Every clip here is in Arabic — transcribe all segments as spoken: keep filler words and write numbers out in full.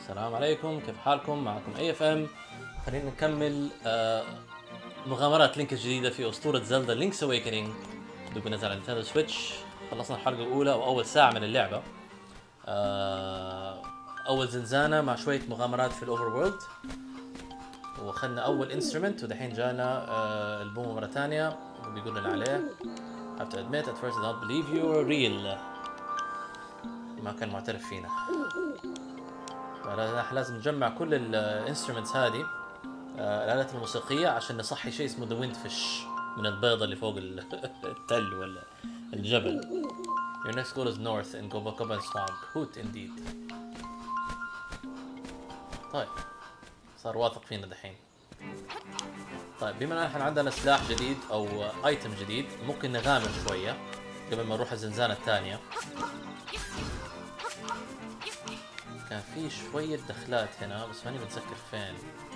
السلام عليكم، كيف حالكم؟ معكم اي اف ام. خلينا نكمل آه مغامرات لينك الجديده في اسطوره زلدا لينكس اويكنينج. دوب نزل على نينتندو سويتش. خلصنا الحلقه الاولى واول ساعه من اللعبه. آه اول زنزانه مع شويه مغامرات في الاوفر وورلد، واخذنا اول انسترومنت، ودحين جانا آه البومه مره ثانيه وبيقول لنا عليه have to admit at first I don't believe you were real. ما كان معترف فينا. لازم نجمع كل الانسترومنتس هذه، آه الآلات الموسيقية، عشان نصحي شيء اسمه ذا ويند فيش من البيضة اللي فوق التل ولا الجبل. Your next goal is north in Gobakoban Swamp. Hoot indeed. طيب صار واثق فينا دحين. طيب بما ان احنا عندنا سلاح جديد او ايتم جديد، ممكن نغامر شوية قبل ما نروح الزنزانة الثانية. كان في شوية دخلات هنا بس ماني متذكر فين.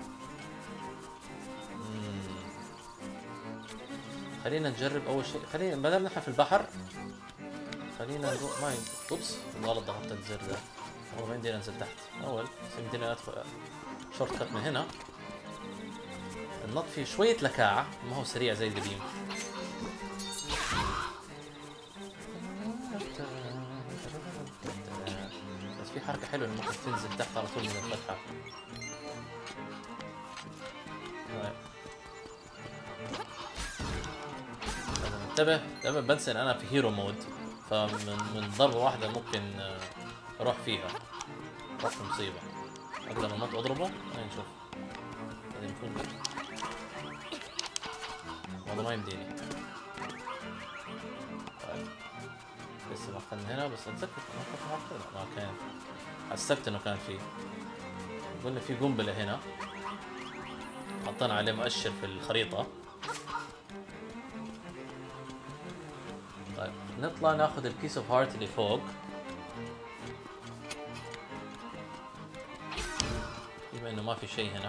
مم. خلينا نجرب اول شيء، خلينا ما دام نحن في البحر خلينا نروح. ما اوبس غلط، ضغطت الزر ده. والله ما يمدينا ننزل تحت اول، بس يمدينا ندخل شورت كات من هنا. النط فيه شوية لكاعة، ما هو سريع زي القديم. بس في حركة حلوة انه ممكن تنزل تحت على طول من الفتحة. لازم انتبه، دائما بنسى ان انا في هيرو مود، فمن من ضربة واحدة ممكن اروح فيها، اروح في مصيبة. قبل ما نط اضربه، خلينا نشوف. هذا يكون والله ما يمديني. طيب لسه ما اخذنا هنا، بس اتذكر ما كنت معقد. لا ما كان، حسبت انه كان فيه. قلنا في قنبلة هنا، حطينا عليه مؤشر في الخريطة. طيب نطلع ناخذ البيس اوف هارت اللي فوق. بما انه ما في شيء هنا،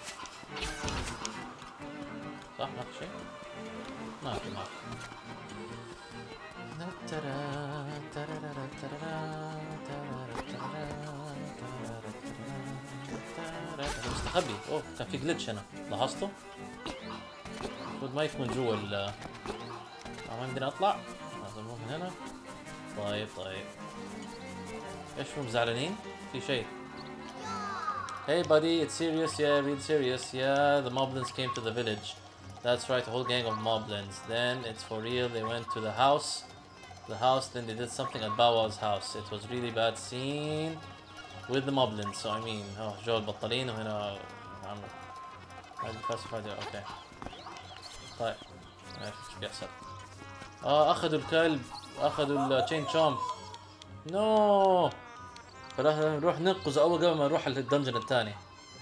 صح ما في شيء؟ ما في ما في. مستخبي. اوه كان في جلتش هنا، لاحظته؟ المفروض ما يكون جوا ال ما عندنا اطلع، لازم نروح من هنا. طيب طيب ايش هم زعلانين؟ في شيء. Hey buddy, it's serious, yeah, real serious, yeah, the moblins came to the village. That's right, a whole gang of moblins. Then it's for real, they went to the house. The house, then they did something at Bow Wow's house. It was really bad scene with the moblins, so I mean, oh, جو البطلين وهنا عمل هذه فاست فايدر. اوكي طيب ايش بيحصل؟ اه اخذوا الكلب، اخذوا التشين شومب. نو no. فلازم نروح ننقذه اول قبل ما نروح الدنجن الثاني.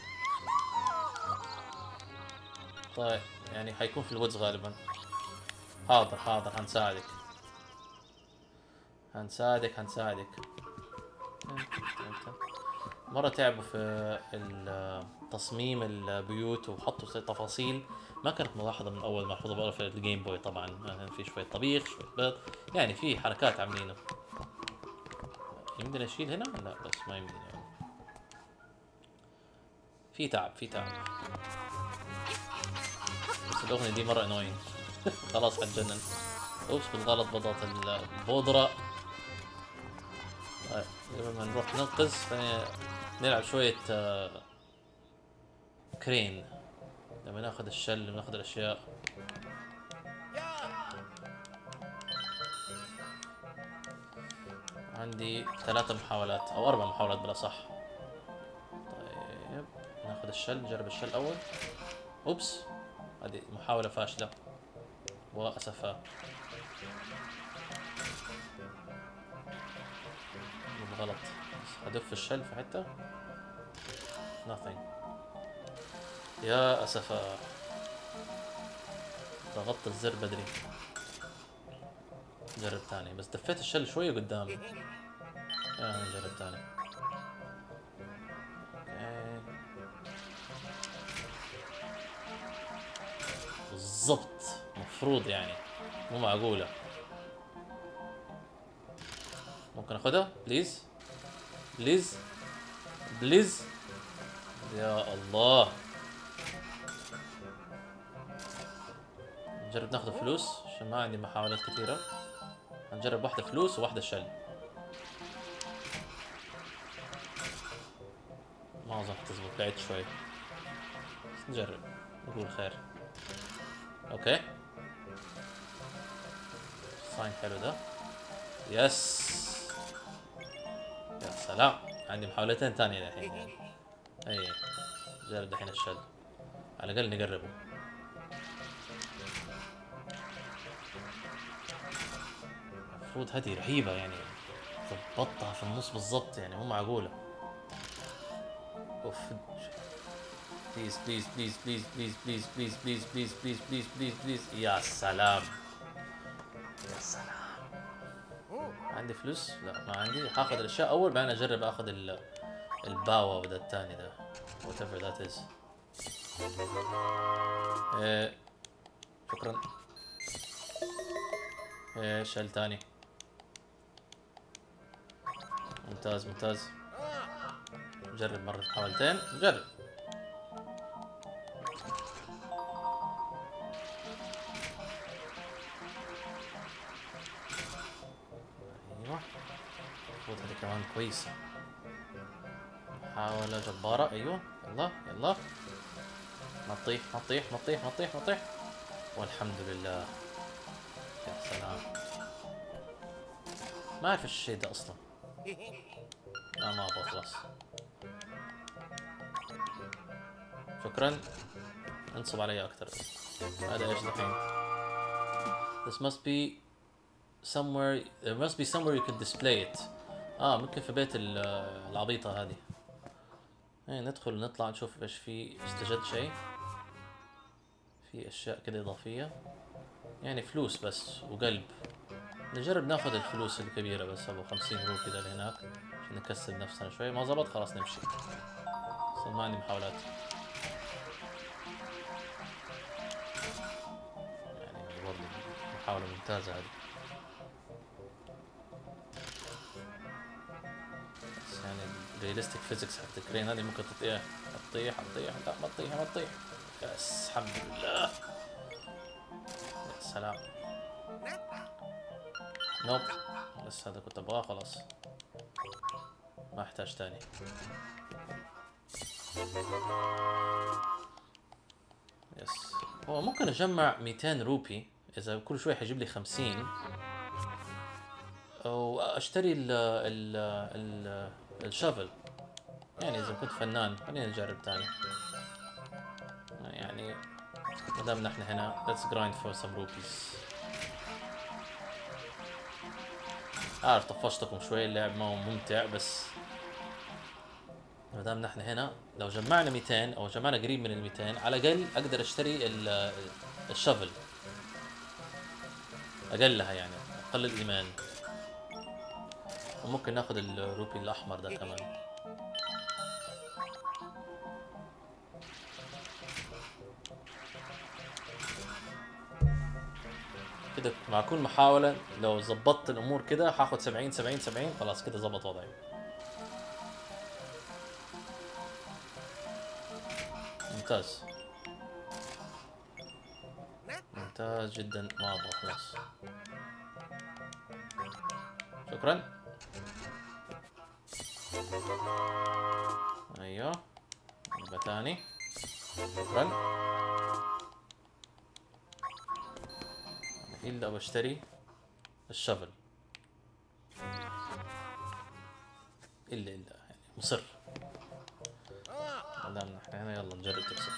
طيب يعني حيكون في الودز غالبا. حاضر حاضر هنساعدك هنساعدك هنساعدك. مرة تعبوا في تصميم البيوت وحطوا تفاصيل ما كانت ملاحظة من أول، ملحوظة بقى في الجيم بوي طبعا. يعني في شوية طبيخ، شوية بيض، يعني في حركات عاملينه. يمدينا نشيل هنا؟ لا بس ما يمدينا يعني. في تعب في تعب بس الأغنية دي مرة انوين. خلاص حتجنن. اوبس بالغلط بضغط البودرة. طيب قبل ما نروح ننقذ نلعب شوية آه كرين. لما ناخذ الشل وناخذ الأشياء. عندي ثلاثة محاولات أو أربع محاولات بلا صح. طيب ناخذ الشل، نجرب الشل أول. أوبس هذه محاولة فاشلة وأسفة. بالغلط هدف الشل في حتة. nothing. يا أسفة ضغطت الزر بدري. نجرب تاني، بس دفيت الشل شوية قدام. آه نجرب تاني. اوكي بالضبط مفروض يعني، مو معقولة. ممكن اخذها بليز بليز بليز. يا الله. نجرب ناخذ فلوس عشان ما عندي محاولات كثيرة. هنجرب واحدة فلوس وواحدة شل. ما اظن حتزبط، بعيد شوي بس نجرب نقول خير. اوكي ساين حلو ده. يس يا سلام، عندي محاولتين ثانية الحين يعني. اي جرب الحين الشل على الاقل نقربه. المفروض هذه رهيبة يعني، ضبطتها في النص بالضبط يعني، مو معقولة. اوف بليز بليز بليز بليز بليز بليز بليز بليز بليز بليز بليز بليز بليز. يا سلام يا سلام. عندي فلوس؟ لا ما عندي. حاخذ الاشياء اول بعدين اجرب اخذ الباوا وده الثاني ده whatever that is. ايه شكرا. ايه شيل ثاني. ممتاز ممتاز. نجرب مرة محاولتين نجرب. ايوه المفروض هذه كمان كويسة. محاولة جبارة. ايوه يلا يلا. ما تطيح ما تطيح ما تطيح ما تطيح ما تطيح. والحمد لله. يا سلام. ما اعرف ايش الشيء ده اصلا. لا ما ابغى خلاص. شكرا. انصب علي اكثر. هذا ايش دحين؟ This must be somewhere. There must be somewhere you can display it. اه ممكن في بيت العبيطة هذه. ايه ندخل نطلع نشوف ايش في. استجد شيء. في اشياء كده اضافية يعني فلوس بس وقلب. نجرب ناخذ الفلوس الكبيرة بس ابو خمسين روبي كده اللي هناك عشان نكسب نفسنا شوي. ما زبط خلاص نمشي. اصلا ما عندي محاولات يعني. والله محاولة ممتازة هذه بس يعني الرياليستيك فيزيكس حق الكرين هذه ممكن تطيح تطيح تطيح. لا ما تطيح ما تطيح. بس الحمد لله. يا سلام. نوب بس هذا كنت ابغاه خلاص ما احتاج تاني. يس هو ممكن اجمع مئتين روبي اذا كل شوي حيجيب لي خمسين واشتري ال ال ال الشافل يعني. اذا كنت فنان خلينا نجرب تاني يعني. ما دام نحن هنا let's grind for some rupees. اعرف طفشتكم شوي، اللعب ما هو ممتع بس ما دام نحن هنا لو جمعنا مئتين او جمعنا قريب من ال مئتين على الاقل اقدر اشتري الشافل اقلها يعني اقل الايمان. وممكن ناخذ الروبي الاحمر ده كمان. كده مع كل محاولة لو زبطت الامور كده حاخذ سبعين سبعين سبعين خلاص كده زبط وضعي. ممتاز ممتاز جدا. ما ابغى خلاص. شكرا. ايوه نبقى تاني. شكرا. الا بشتري الشفل الا الا يعني مصر. ما دام نحن هنا يلا نجرب تكسب.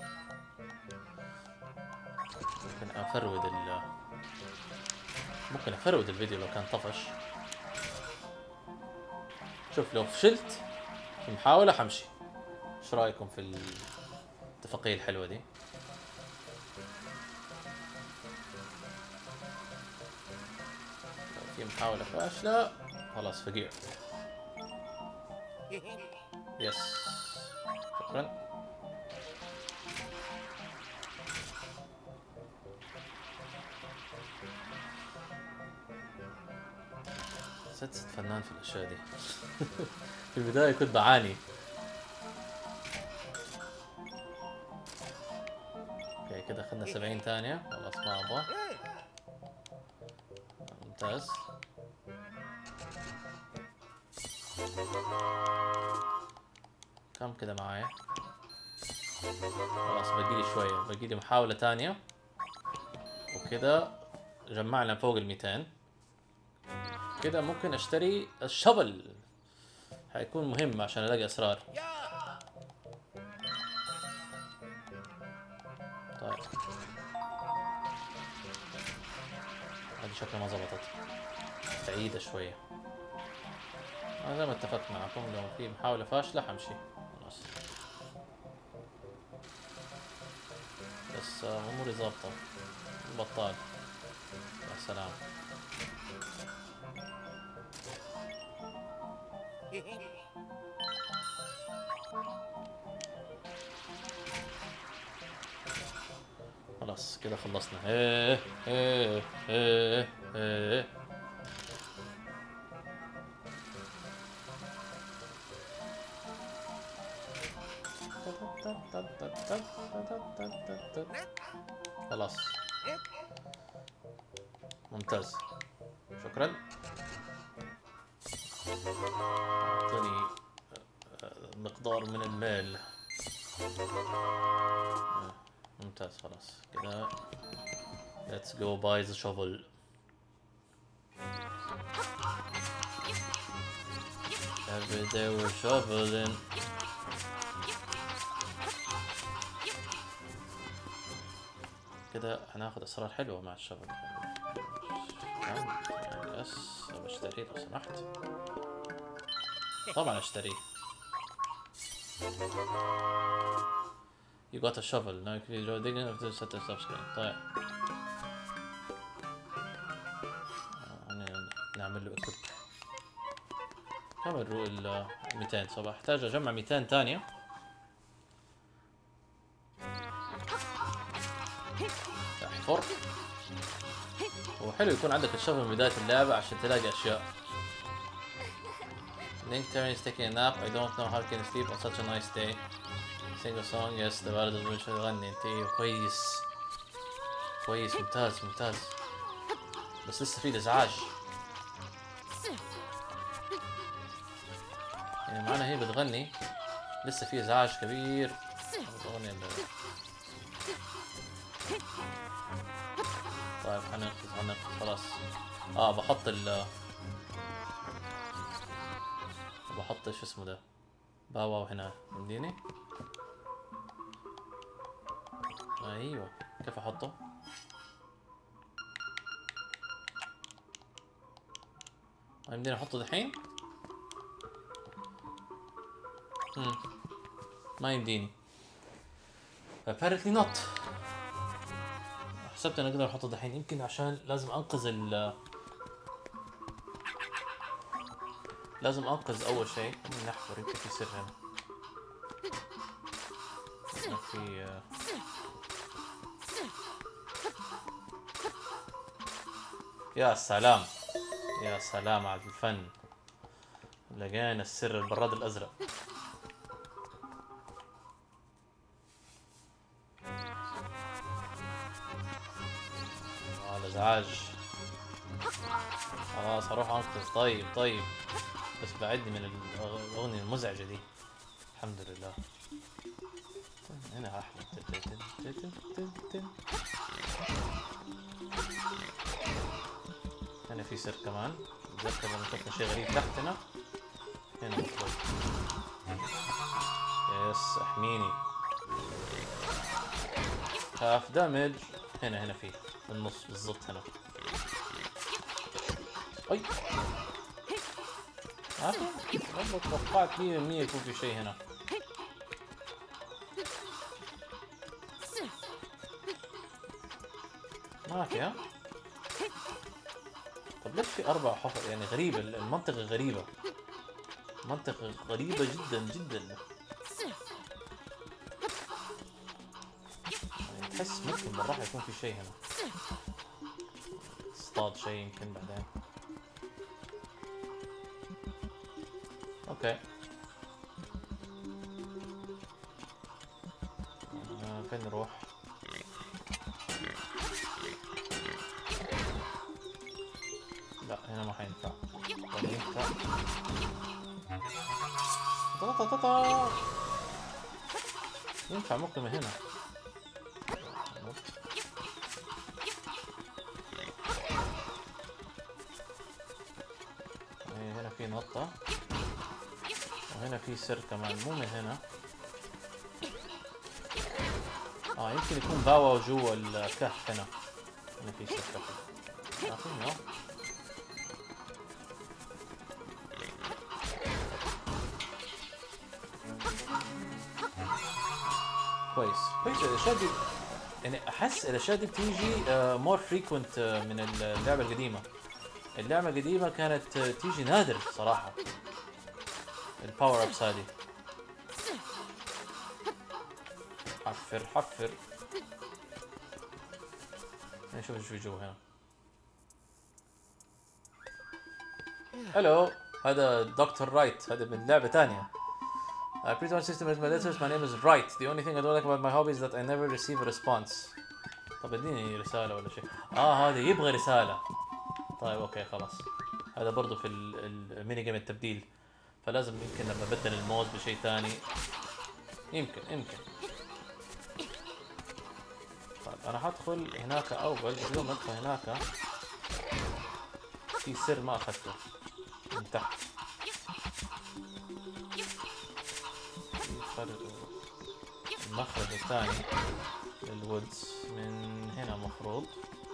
ممكن افرود ال ممكن افرود الفيديو لو كان طفش. شوف لو فشلت في محاولة حمشي. ايش رايكم في الاتفاقية الحلوة دي؟ لو في محاولة فاشلة خلاص فقيع. يس شكرا. صرت فنان في الاشياء دي. في البداية كنت بعاني كده اخذنا سبعين ثانية، خلاص ما ابغى. ممتاز. كم كده معايا؟ خلاص باقي لي شوية، باقي لي محاولة ثانية وكده جمعنا فوق ال مئتين. كده ممكن اشتري الشبل، حيكون مهم عشان الاقي اسرار. طيب هذه شكلها ما زبطت، بعيدة شوية. أنا زي ما اتفقت معكم لو في محاولة فاشلة حمشي خلاص. بس أموري ظابطة. بطال. يا سلام. خلاص كده خلصنا. ايه ايه ايه ايه خلاص ممتاز. شكرا. اعطني مقدار من المال. ممتاز خلاص كده. let's go buy the shovel. every day we're shoveling. كده هناخد اسرار حلوه مع الشغل. بس بشتريه لو سمحت. طبعا اشتريه. You got a shovel. Now you can digging after set the stop screen. طيب نعمل له اكوب. كم ال مئتين؟ صح احتاج اجمع مئتين ثانيه. احفر. وحلو يكون عندك الشغل من بداية اللعبة عشان تلاقي أشياء. Link Terry is taking a nap. I don't know how can sleep on such a nice day. Sing a song. Yes, the ولد مش يغني. انت كويس كويس ممتاز ممتاز. بس لسه في إزعاج. يعني معنا هي بتغني لسه في إزعاج كبير. طيب حننقذ حننقذ خلاص. اه بحط ال بحط ايش اسمه ده باواو هنا مديني. ايوه كيف احطه؟ ما يمديني احطه دحين؟ امم ما يمديني apparently not. حسبت انا اقدر احطه دحين، يمكن عشان لازم انقذ ال لازم انقذ اول شيء. نحفر يمكن في سر هنا. في يا سلام يا سلام على الفن. لقينا السر البراد الازرق. ازعاج. خلاص هروح انقذ. طيب طيب بس بعدني من الاغنية المزعجة دي. الحمد لله. هنا احلى. هنا في سر كمان. اتذكر لما شفنا شيء غريب تحت هنا. هنا مطلوب. يس احميني. هاف دامج. هنا هنا في النص بالضبط هنا. اي والله توقعت مية بالمية يكون في شيء هنا. ما في. ها طب ليش في أربع حفر؟ يعني غريبة المنطقة، غريبة منطقة غريبة جدا جدا. يعني تحس ممكن بالراحة يكون في شيء هنا. اصطاد شيء يمكن بعدين. اوكي آه فين نروح؟ هنا ما حينفع. طيب ينفع. طا طا طا. ينفع ممكن من هنا. هنا في نطة وهنا في سر كمان مو من هنا. اه يمكن يكون باوا جوا الكهف هنا. هنا في سر كهف. اعطيني اه كويس كويس. الاشياء دي يعني احس الاشياء دي بتيجي مور فريكوينت من اللعبة القديمة. اللعبة القديمة كانت تيجي نادر صراحة الباور ابس هذه. حفر حفر. نشوف ايش في جوا هنا. هلو هذا دكتور رايت. هذا من لعبة ثانية. Uh, please don't system my letters. My name is Wright. The only thing I don't like about my hobby is that I never receive a response. طب اديني رسالة ولا شيء. اه هذا يبغى رسالة. طيب اوكي خلاص. هذا برضو في الميني جيم التبديل. فلازم يمكن لما ابدل الموز بشيء ثاني. يمكن يمكن. طيب انا حادخل هناك اول. قبل ما ادخل هناك في سر ما اخذته من تحت. المخرج الثاني للوودز من هنا مفروض.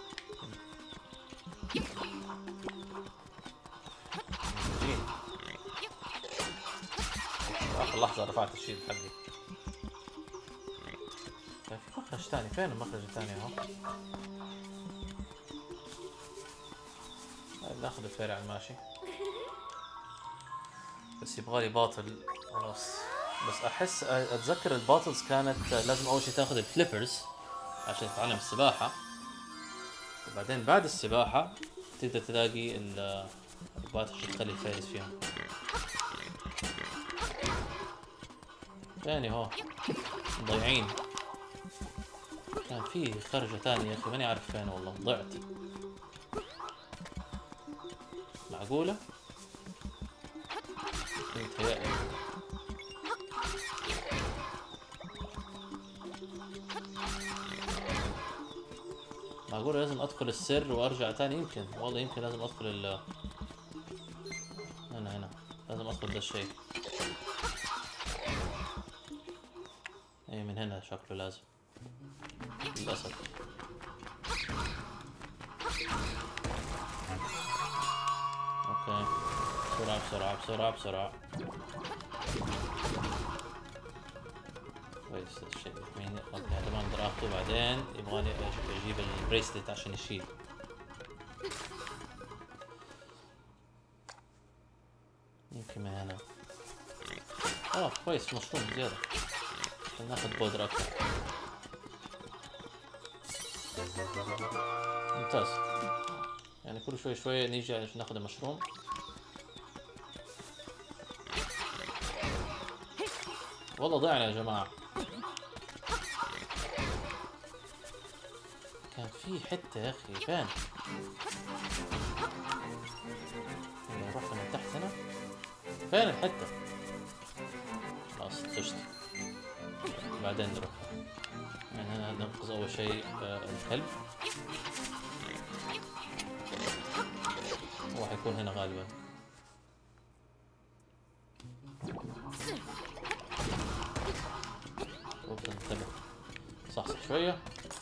آخر لحظة رفعت الشيل حقي. في مخرج ثاني. فين المخرج الثاني اهو؟ ناخذ الفيري على الماشي. بس يبغالي باطل خلاص. بس احس اتذكر الباطلز كانت لازم اول شيء تاخذ الفليبرز عشان تتعلم السباحة. وبعدين بعد السباحة تقدر تلاقي الباطل عشان تخلي الفارس فيها. ثاني هو ضايعين. كان في خرجة ثانية يا اخي ماني عارف فين والله. ضعت. معقولة؟ متهيألي. معقولة لازم ادخل السر وارجع تاني. يمكن والله يمكن لازم ادخل ال هنا هنا لازم ادخل ذا الشيء. اي من هنا شكله لازم للاسف. اوكي بسرعة بسرعة بسرعة بسرعة. كويس الشيء مين. اوكي هذا ما اقدر اخذه. بعدين يبغاني اجيب البريسلت عشان يشيل. يمكن من هنا. اه كويس مشروم زيادة عشان ناخذ بودرة اكثر. ممتاز. يعني كل شوي شوي نيجي عشان ناخذ المشروم. والله ضيعنا يا جماعة. كان في حتة يا اخي فين؟ رحنا من تحت هنا. فين الحتة؟ خلاص طشت. بعدين نروح. يعني هنا ننقذ اول شيء الكلب. هو حيكون هنا غالبا. انتبه صحصح شوية.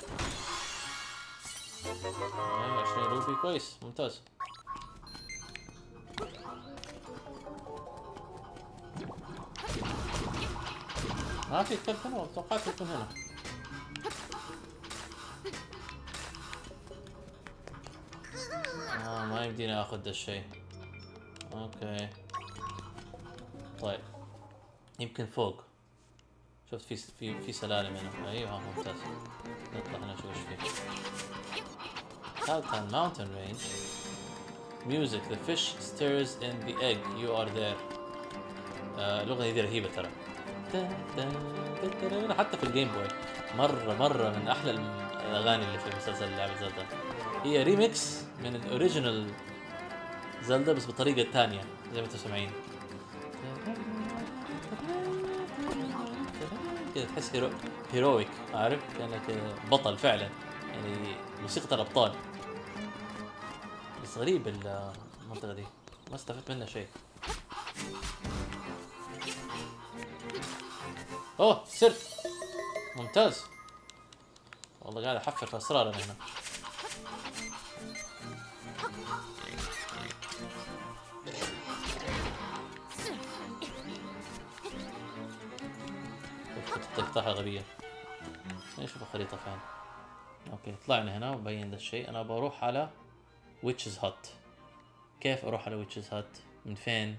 عشرين روبي كويس ممتاز. ما في كلب هنا. توقعت يكون هنا. آه ما يمديني اخذ ذا الشيء. اوكي طيب يمكن فوق. شفت في في في سلالم هنا. ايوه ممتاز. نطلع هنا نشوف ايش فيه. Kaltan mountain range. Music. The fish stirs in the egg. You are there. آه الأغنية دي رهيبة ترى. حتى في الجيم بوي مرة مرة من أحلى الأغاني اللي في مسلسل لعبة زلدا. هي ريميكس من الأوريجينال زلدا بس بطريقة تانية زي ما انتم سامعين. كده تحس هيرو... هيرويك، عارف؟ كأنك بطل فعلا، يعني موسيقى الأبطال. بس غريب المنطقة دي، ما استفدت منها شيء. اوه سر ممتاز، والله قاعد احفر في اسرار انا هنا. تقطعها غبية. نشوف الخريطة فين. اوكي طلعنا هنا وبين ذا الشيء. انا بروح على ويتشز هات. كيف اروح على ويتشز هات؟ من فين؟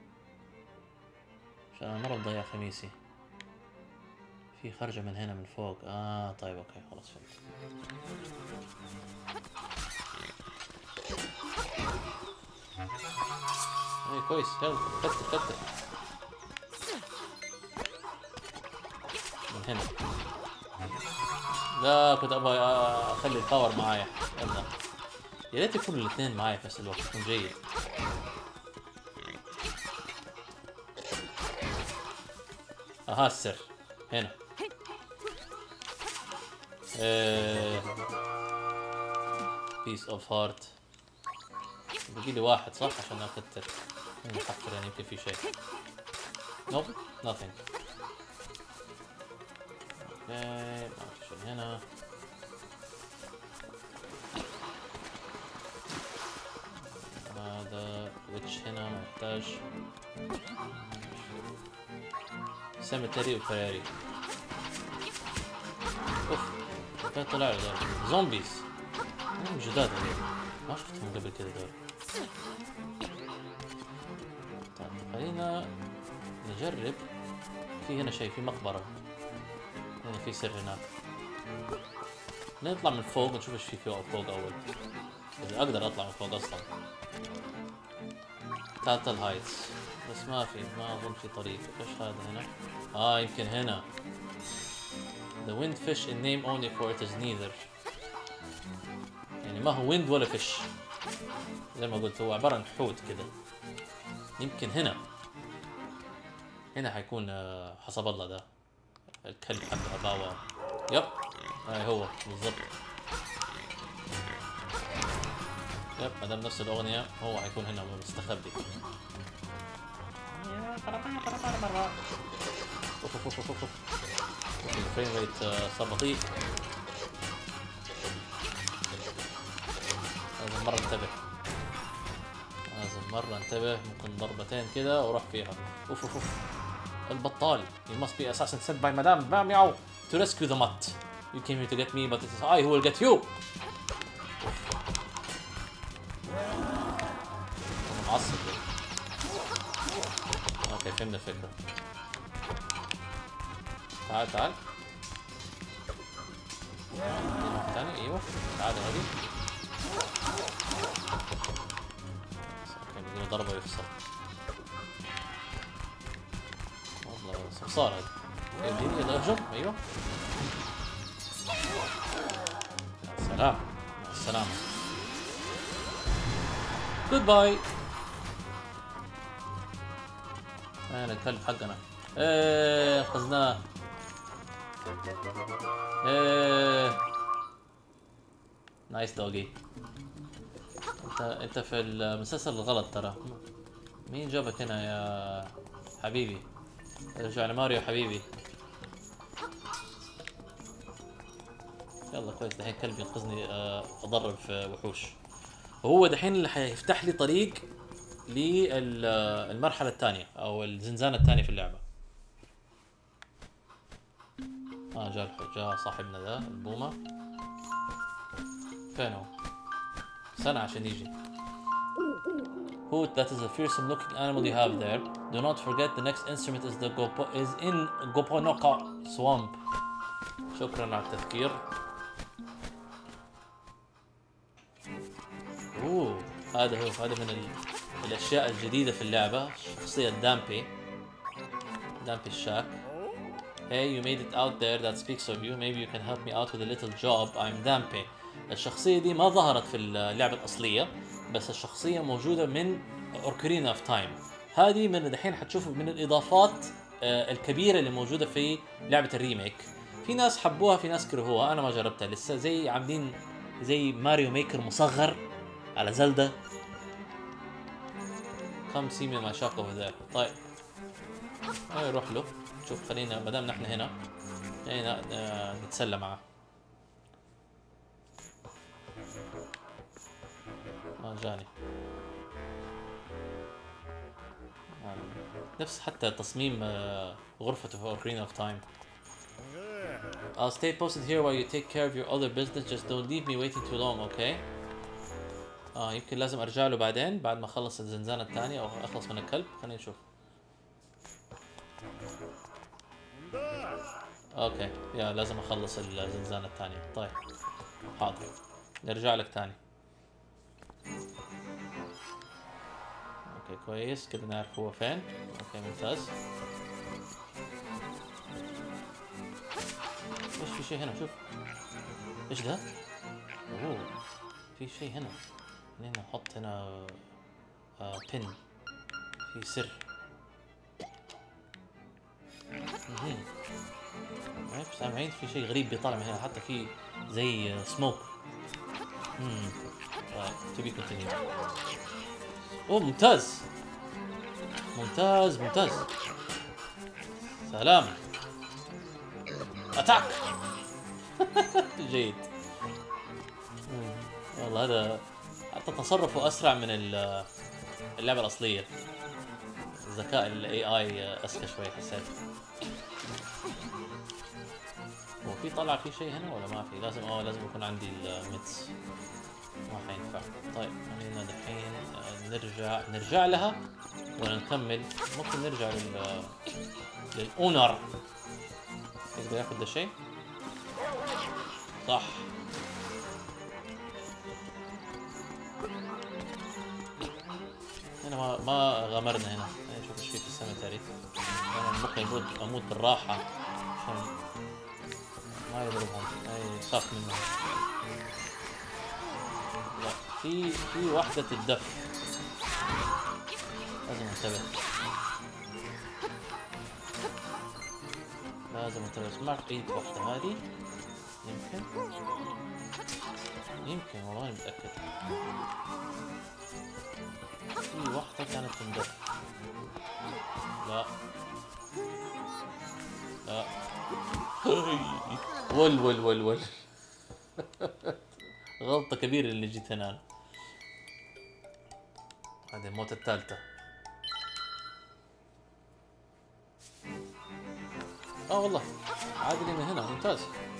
عشان انا مرة مضيع خميسي. في خرجة من هنا من فوق. اه طيب اوكي خلاص فهمت. اي كويس، يلا كتر كتر من هنا. لا كنت ابغى اخلي الباور معايا. يلا يا ريت يكونوا الاثنين معايا في نفس الوقت، يكون جيد. اها السر هنا. بيس اوف هارت. بقي لي واحد صح عشان اكتر. نحفر يعني يمكن في شيء. نوب nothing. اوكي ما في شيء هنا. هذا ويتش هنا ما يحتاج. سيمتري وفراري. اوف كيف طلع لي دول؟ زومبيز. هم جداد هذول، ما شفتهم قبل كذا دول. طيب خلينا نجرب. في هنا شيء، في مقبرة هنا، في سر هناك. نطلع من فوق ونشوف ايش في فوق فوق اول، اذا اقدر اطلع من فوق اصلا. تاتل هايتس بس ما في، ما اظن في طريق. ايش هذا هنا؟ اه يمكن هنا. The wind fish in name only for it is neither. يعني ما هو wind ولا fish، زي ما قلت هو عبارة عن حوت كده. يمكن هنا هنا حيكون حسب الله ده الكلب حق اباوا. يب هاي هو بالضبط. يب ما دام نفس الاغنية هو حيكون هنا مستخبي. اوف اوف اوف اوف اوف. الفريم ريت صار بطيء. لازم مرة انتبه، لازم مرة انتبه. ممكن ضربتين كده واروح فيها. اوف اوف اوف. البطال. You must be assassin sent by Madame Bamiao to rescue the mutt. You came here to get me but it is I who will get you. أنا معصب. اوكي فهمنا الفكرة. تعال تعال. ثاني ايوه تعال هذه. اوكي بدنا ضربة يفصل. والله صرصار هذا. يديني يلا اهجم ايوه. يا سلام مع السلامة. جود باي. انا الكلب حقنا. ايه انقذناه. ايه نايس دوغي. انت انت في المسلسل الغلط ترى. مين جابك هنا يا حبيبي؟ ارجع لماريو حبيبي. يلا كويس دحين كلبي ينقذني اضرب في وحوش. وهو دحين اللي حيفتح لي طريق للمرحلة الثانية او الزنزانة الثانية في اللعبة. اه جاء جاء صاحبنا ذا البومة. فين هو؟ سنة عشان يجي. Hoot, that is a fearsome looking animal you have there. Do not forget the next instrument is the Gopo is in Goponoka swamp. شكرا على التذكير. اوه هذا هو، هذا من ال... الاشياء الجديدة في اللعبة. شخصية دامبي. دامبي الشاك. Hey, you made it out there. That speaks of you. Maybe you can help me out with a little job. I'm Dampe. الشخصية دي ما ظهرت في اللعبة الأصلية، بس الشخصيه موجوده من اوركرينا اوف تايم. هذه من دحين حتشوفوا من الاضافات آه الكبيره اللي موجوده في لعبه الريميك. في ناس حبوها في ناس كرهوها، انا ما جربتها لسه. زي عاملين زي ماريو ميكر مصغر على زلدا. كم سيمي ما شاف اوفر ذير. طيب اي روح له. شوف خلينا ما دام نحن هنا هنا آه نتسلى معه. ما جاني آه. نفس حتى تصميم آه غرفته في Ocarina of Time. I'll stay posted here while you take care of your other business. Just don't leave me waiting too long, okay? اه يمكن لازم ارجع له بعدين بعد ما اخلص الزنزانة الثانية او اخلص من الكلب. خلينا نشوف. اوكي يا لازم اخلص الزنزانة الثانية. طيب حاضر نرجع لك ثاني. اوكي كويس كده نعرف هو فين. اوكي ممتاز. ايش في شيء هنا؟ شوف ايش ده؟ اوه في شيء هنا. خلينا نحط هنا آه بن في سر. اها عارف سامعين في شيء غريب بيطلع من هنا، حتى في زي سموك. امم طيب تو بي كونتينيو. اوه ممتاز ممتاز ممتاز. سلام اتاك. جيد. والله هذا حتى تصرفه اسرع من اللعبه الاصليه. ذكاء الاي اي اذكى شوي حسيت. هو في طلع في شيء هنا ولا ما في؟ لازم اه لازم يكون عندي الميتس. ما حينفع. طيب خلينا دحين نرجع نرجع لها ولا نكمل؟ ممكن نرجع لل للاونر. يقدر ياخذ ده شيء؟ صح. هنا ما ما غامرنا هنا. نشوف ايش في في السمتري. انا ممكن اموت اموت بالراحه عشان ما يضربهم. اي خاف منهم. لا في في وحدة الدف لازم انتبه. لازم انتبه. سمعت ايد وحدة هذه يمكن يمكن والله ماني متأكد. في وحدة كانت تندف. لا لا ول ول ول ول. غلطة كبيرة اللي جيت هنا. هذه الموتة الثالثة. اه والله عادي من هنا ممتاز.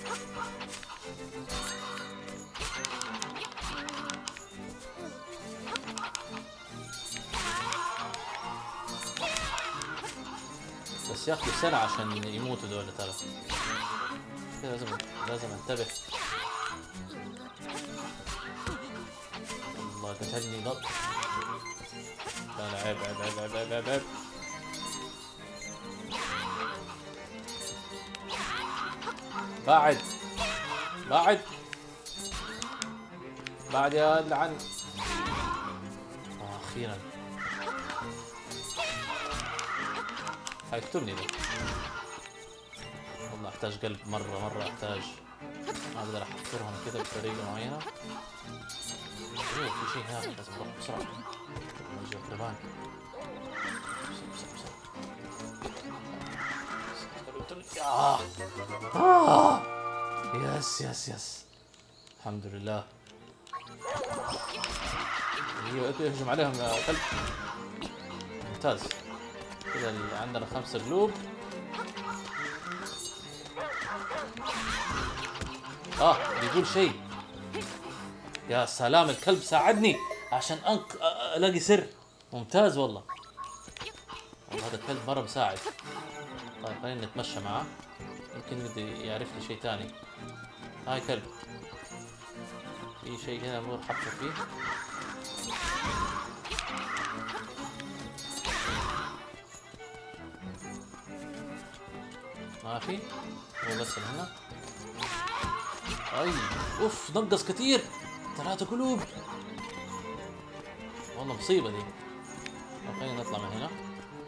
بس ياخذوا سنة عشان يموتوا دول ترى. لازم لازم انتبه. الله قتلني ضغط. لا لا عيب عيب عيب عيب عيب عيب عيب. بعد بعد بعد يا لعن. آه اخيرا حيقتلني ذا. والله احتاج قلب مرة مرة احتاج. ما اقدر احفرهم كذا بطريقة معينة. اوه في شيء هناك لازم اروح بسرعة. نرجع قربان. بسرعة بسرعة. آه. آه. يس يس يس الحمد لله. ايوه يهجم عليهم كلب. ممتاز. كذا عندنا خمسة قلوب. اه بيقول شيء. يا سلام الكلب ساعدني عشان أنك الاقي سر. ممتاز والله. والله هذا الكلب مرة مساعد. طيب خلينا نتمشى معاه يمكن بدي يعرف لي شيء ثاني. هاي كلب. في شيء هنا مو حفر فيه. ما في. هو بس هنا. اي اوف نقص كثير. ثلاثة قلوب. والله مصيبة دي. خلينا نطلع من هنا.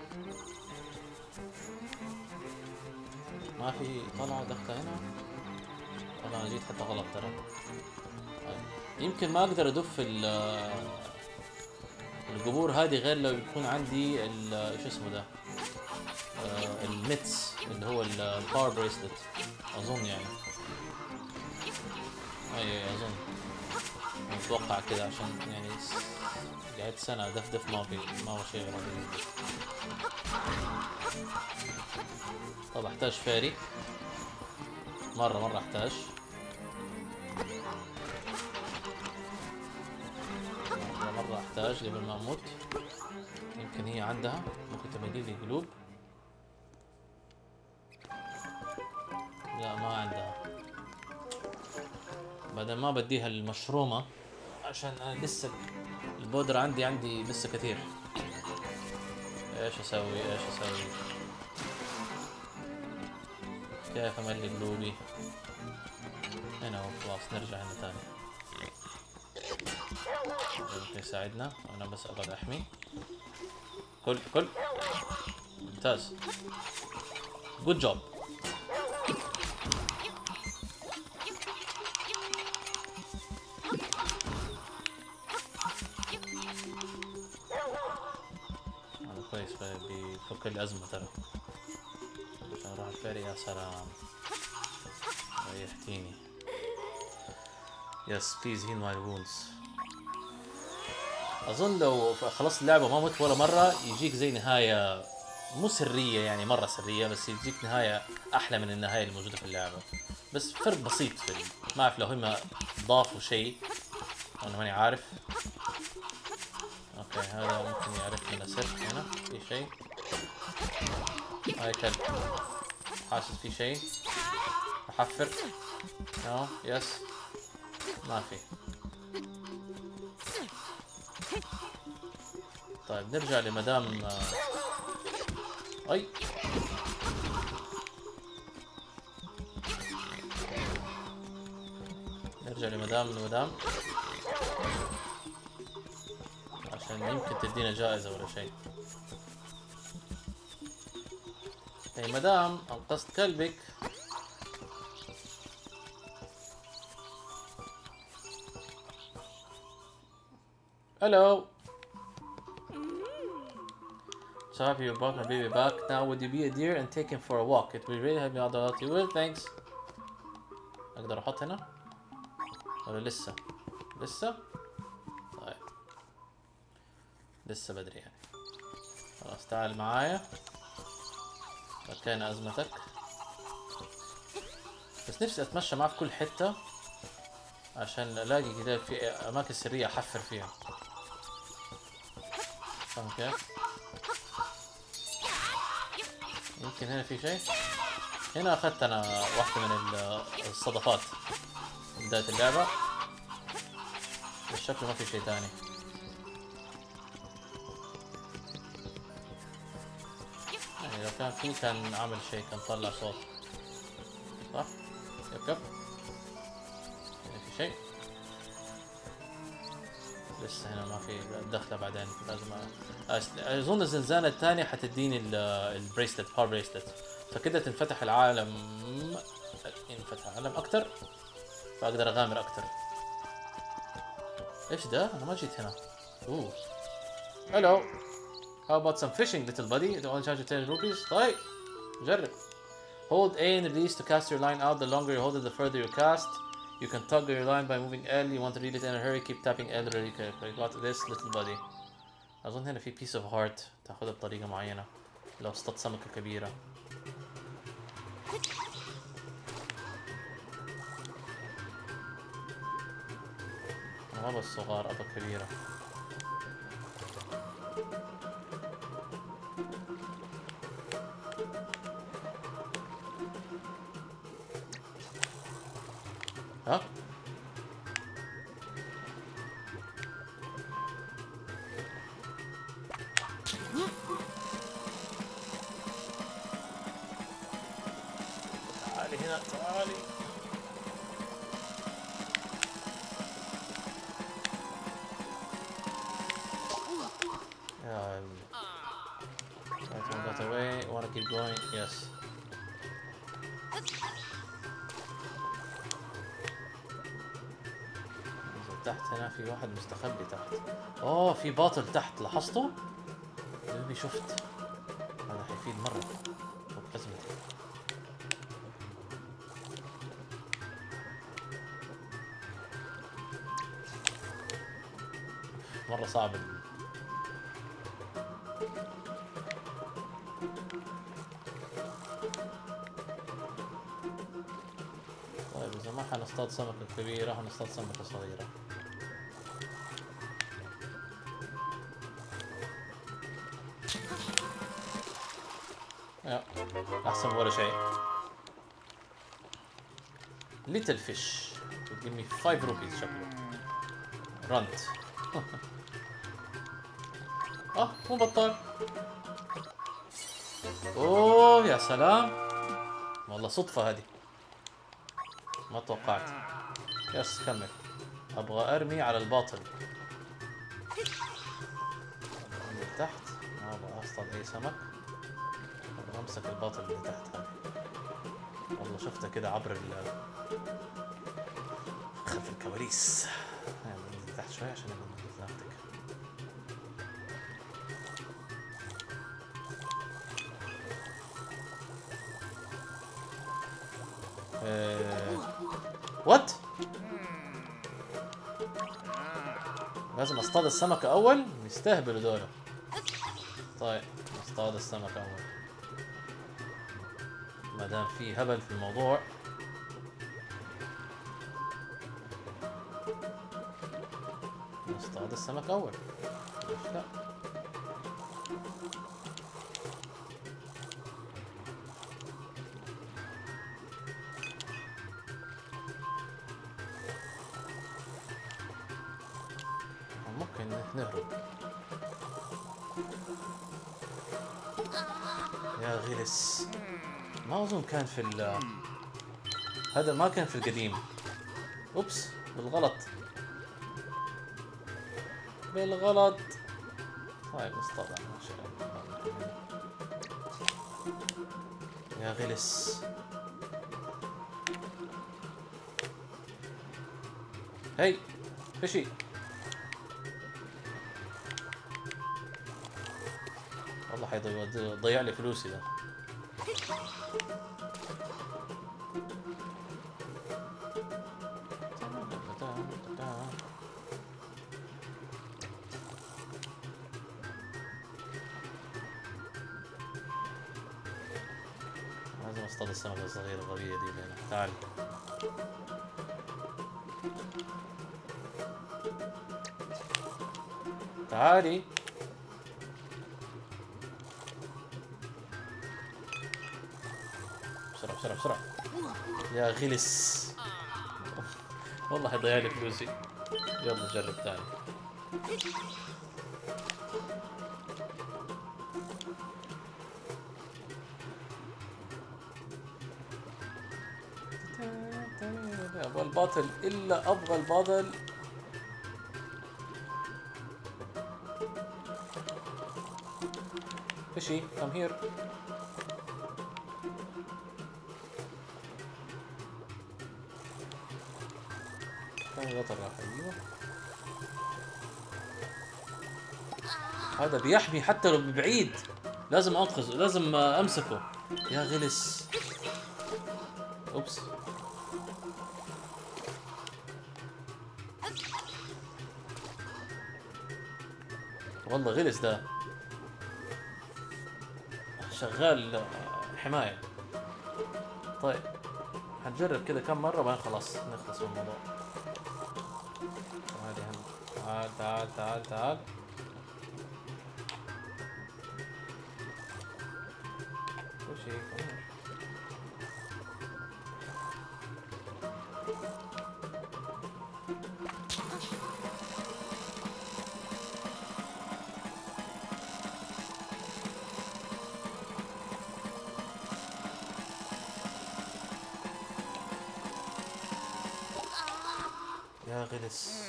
ما في طلعة دخلة هنا. والله انا جيت حتى غلط ترى. يمكن ما اقدر ادف القبور هذه غير لو يكون عندي شو اسمه ده، آه الميتس اللي هو الباور بريسلت اظن يعني. اي اظن اتوقع كذا، عشان يعني قعدت سنة دفدف ما في ما هو شيء رهيب. طب احتاج فيري مرة مرة احتاج. مرة مرة احتاج قبل ما اموت. يمكن هي عندها، ممكن تمدي لي قلوب. لا ما عندها. بعدين ما بديها المشرومة عشان انا لسه البودر عندي عندي لسه كثير. ايش اسوي ايش اسوي كيف املي قلوبي؟ هنا هو خلاص نرجع هنا ثاني. ممكن يساعدنا وانا بس ابغى احمي. كل كل ممتاز. جود جوب. هذا كويس بيفك لي ازمه ترى. عشان اروح الفيري. يا سلام ريحتيني. يس بليز هيل ماي وونز. اظن لو خلصت اللعبه ما مت ولا مره يجيك زي نهايه مو سريه يعني مره سريه، بس يجيك نهايه احلى من النهايه الموجوده في اللعبه. بس فرق بسيط في ما اعرف لو هم ضافوا شيء انا ماني عارف. اوكي هذا ممكن يعرف لنا سر. هنا في شيء. هاي كلب حاسس في شيء. احفر. نو يس ما في. طيب نرجع لمدام اي نرجع لمدام المدام عشان يمكن تدينا جائزة ولا شيء. اي مدام انقذت كلبك. Hello. So happy you brought my baby back. Now would you be a dear and take him for a walk? It will really help me out a lot. You will. Thanks. اقدر احط هنا ولا لسه؟ لسه؟ طيب لسه بدري يعني. خلاص تعال معايا. فكينا ازمتك. بس نفسي اتمشى معاه في كل حتة عشان الاقي كده في اماكن سرية احفر فيها. فاهم كيف؟ يمكن هنا في شيء. هنا اخذت انا واحدة من الصدفات بداية اللعبة. بس شكله ما في شيء ثاني. يعني لو كان في كان عمل شيء كان طلع صوت صح؟ يب يب. هنا في شيء. لسه هنا ما في دخله. بعدين لازم اظن الزنزانة الثانية حتديني البريسلت باور بريسلت، فكده تنفتح العالم. ينفتح العالم اكتر فاقدر اغامر اكتر. ايش ده؟ انا ما جيت هنا. اوه hello. How about some fishing little buddy? You don't want to charge you ten rupees? طيب جرب. Hold A and release to cast your line out. The longer you hold it the further you cast. You can tug your line by moving L. You want to reel it in a hurry, keep tapping L really quick. Got this little buddy. اظن هنا في piece of heart تاخذها بطريقة معينة لو اصطدت سمكة كبيرة. ما بس صغار ابا كبيرة. ها؟ تعالي هنا تعالي. Okay, wanna keep going? Yes. ننزل تحت هنا في واحد مستخبي تحت. اوه في باطل تحت لاحظته؟ دوبي شفت. هذا حيفيد مرة فوق أزمتي. مرة صعب. طيب إذا ما حنصطاد سمكة كبيرة حنصطاد سمكة صغيرة. أحسن ولا شيء. Little fish will give me five rupees شكله. رنت. اه مو بطال. اوه يا سلام والله صدفة هذه ما توقعت. يس كمل. ابغى ارمي على الباطل من تحت. ما ابغى اصطاد اي سمك. ابغى امسك الباطل اللي تحت هذا. والله شفته كده عبر ال خلف الكواليس. يعني ننزل تحت شوي عشان ناخدك. وات؟ لازم اصطاد السمكة اول؟ يستهبلوا دول. طيب اصطاد السمكة اول ما دام في هبل في الموضوع. نصطاد السمك اول ليش لا؟ ممكن نهرب. يا غلس ما اظن كان في ال هذا ما كان في القديم. اوبس بالغلط بالغلط. طيب نصطاد يا غلس. هي فشي. والله حيضيع لي فلوسي ده. لازم اصطاد السمكة الصغيرة الغبية دي هنا. تعال تعالي. بسرعة بسرعة بسرعة يا غلس. والله حيضيع لي فلوسي. يلا جرب تاني. ابغى الباطل الا ابغى الباطل. فشي come here. كم غطر راح. ايوه هذا بيحمي حتى لو بعيد. لازم انقذه لازم امسكه. يا غلس. اوبس والله غلس ده. شغال حماية. طيب هنجرب كده كم مرة وبعدين خلاص نخلص من الموضوع. تعال تعال تعال تعال. وش هيك؟ يا غلس.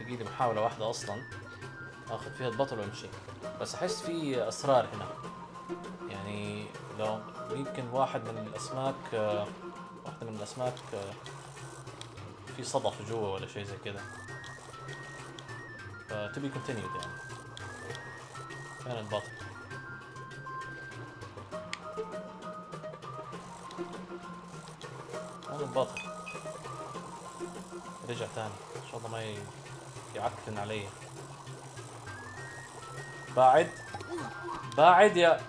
بايدي محاولة واحدة اصلا اخذ فيها البطل وامشي، بس احس في اسرار هنا. يعني لو يمكن واحد من الاسماك آه واحدة من الاسماك آه في صدف جوا ولا شيء زي كذا. ف to be continued يعني. فين البطل؟ فين البطل؟ رجع تاني، ان شاء الله ما يعكن علي. باعد باعد يا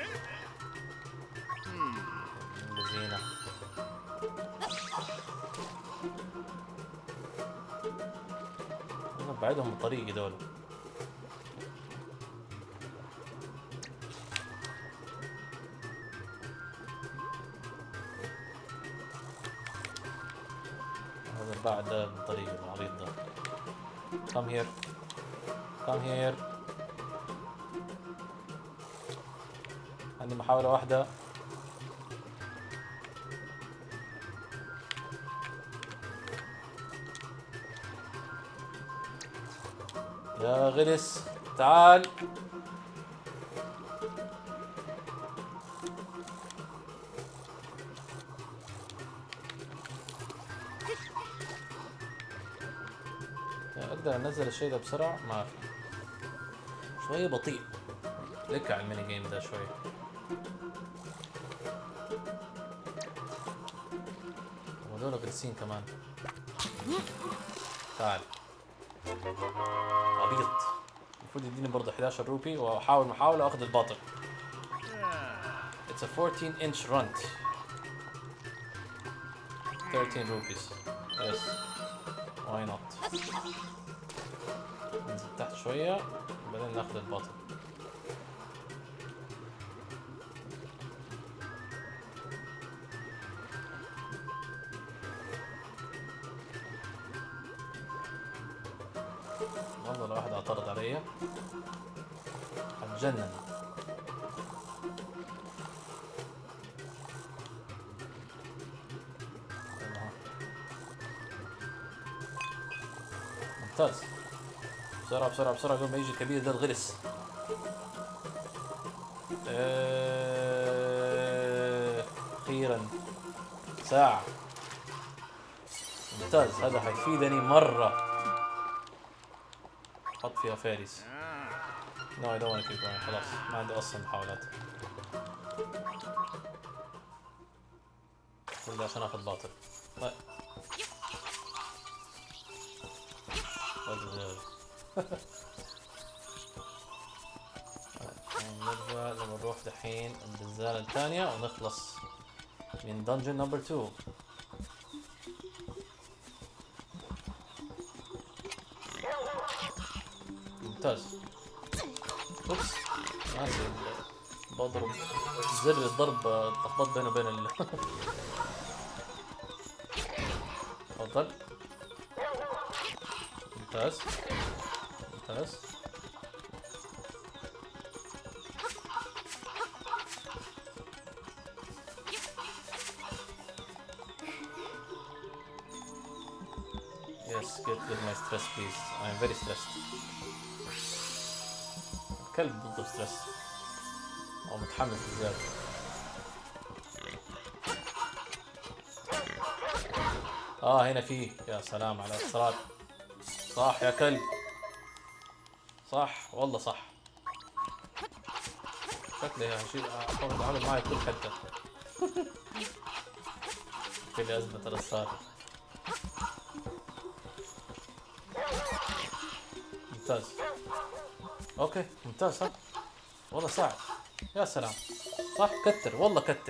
لزينة. انا بعدهم بطريقي دول. هذا البعد ده بالطريقة العريض ده. come here come here. عندي محاولة واحدة. يا غلس تعال. اقدر انزل الشيء ده بسرعة؟ ما في، شوية بطيء. لك على الميني جيم ده شوي. وهذول غلسين كمان. تعال عبيط. المفروض يديني برضه إحدى عشر روبي واحاول محاولة اخذ الباطل. It's a fourteen inch runt. thirteen rupees. Yes. Why not? ننزل تحت شوية وبعدين ناخذ الباطل. والله لو واحد اعترض علي حتجنن. ممتاز. بسرعة بسرعة بسرعة قبل ما يجي الكبير ده الغلس. أخيرا ساعة. ممتاز، هذا حيفيدني مرة. حط فيها فارس. No I don't want to keep going. خلاص ما عندي أصلا محاولات. كل ده عشان آخذ باطل. طيب. نرجع لما نروح دحين النزالة الثانية ونخلص من دنجن نمبر two. ممتاز. اوبس ناسي بضرب زر الضرب تخبط بينه وبين ال تفضل. ممتاز ممتاز. Yes, get rid of my stress please. I am very stressed. الكلب ضد ستريس او متحمس بالذات. اه هنا فيه. يا سلام على الصراط. صح يا كلب، صح والله صح. شكلي هشيل احاول اتعامل معي كل حته. في لي ازمه ترى. ممتاز. اوكي ممتاز. ها والله صعب. يا سلام صح كتر والله كتر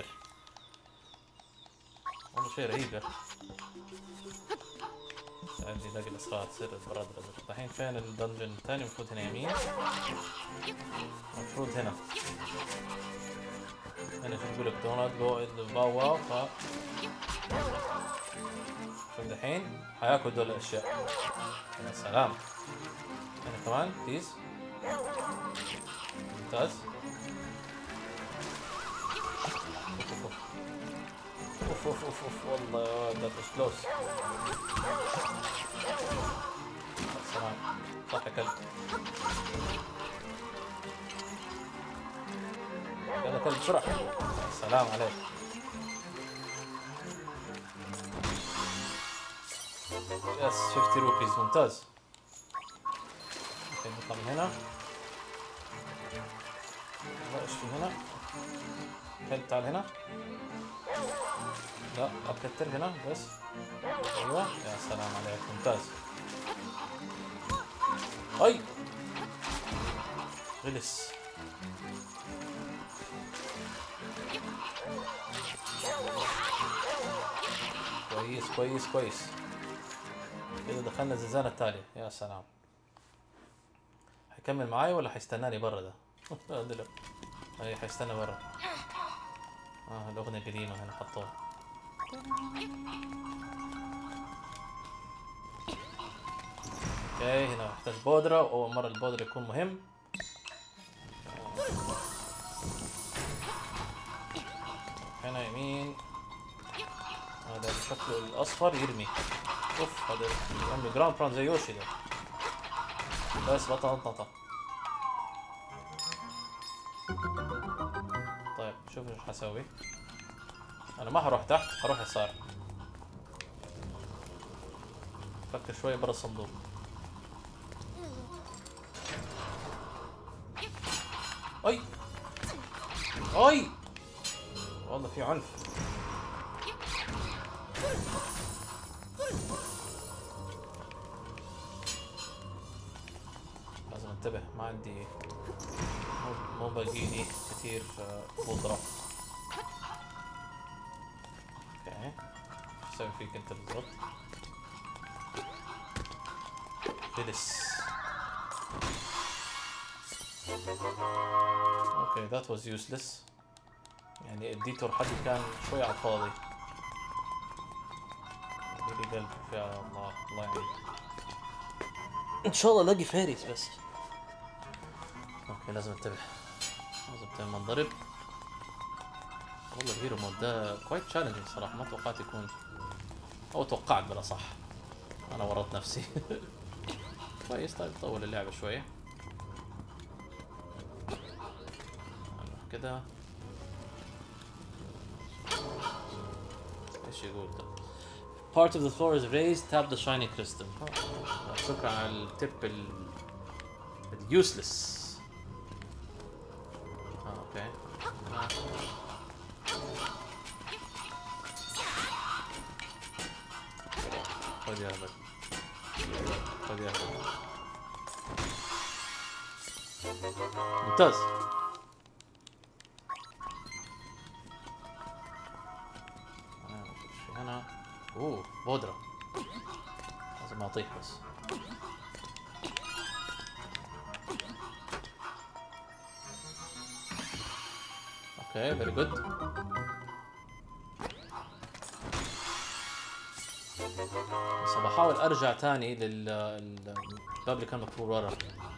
والله شيء رهيب يا اخي. عندي باقي الاسرار سر البراد. الحين فين الدنجن الثاني؟ المفروض هنا يمين. المفروض هنا هنا شو تقول لك دونات جو باو واو. ف شوف دحين حياكل دول الاشياء. يا سلام. هنا كمان بليز. ممتاز. اوف اوف اوف اوف والله ذات واز كلوز. سلام. كلب. يلا كلب بسرعة. سلام عليك. يس خمسين روبيز ممتاز. اوكي نطلع من هنا. ايش في هنا؟ كلب تعال هنا. لا اكتر هنا بس. ايوه يا سلام عليك ممتاز. اي غلس. كويس كويس كويس. كده دخلنا الزنزانة التالية. يا سلام. حيكمل معاي ولا حيستناني برا ده؟ ادلو. اي حيستنى برا. اه الاغنية القديمة هنا حطوها. اوكي هنا احتاج بودرة، واول مرة البودرة يكون مهم. هنا يمين. هذا شكله الاصفر يرمي. اوف هذا يعمل جراوند براون زي يوشي ده. بس بطل نطنطة. طيب شوف ايش حسوي. انا ما حروح تحت، حروح يسار. فكر شوية برا الصندوق. اي اي والله في عنف. لازم انتبه، ما عندي مو باقيلي كثير بودرة. اوكي ايش اسوي فيك انت بالضبط؟ غلس. اوكي that was useless. يعني الديتور حقي كان شوي على الفاضي. لي قلب يا الله الله يعين. ان شاء الله الاقي فارس بس. اوكي لازم انتبه، لازم انتبه ما انضرب. والله الهيرو مود ده كويت تشالنجينج صراحة، ما توقعت يكون، او توقعت بلا صح. انا ورطت نفسي. كويس. طيب طول اللعبة شوية. كده ايش يقول ده؟ Part of the floor is raised, tap the shiny crystal. شكرا على التip ال اليوسلس. اه اوكي. آه. خذ يا هبل. خذ يا هبل. ممتاز. هنا اوه بودرة. لازم اعطيك بس. اوكي فيري جود. بس بحاول ارجع تاني للباب اللي كان مكتوب ورا.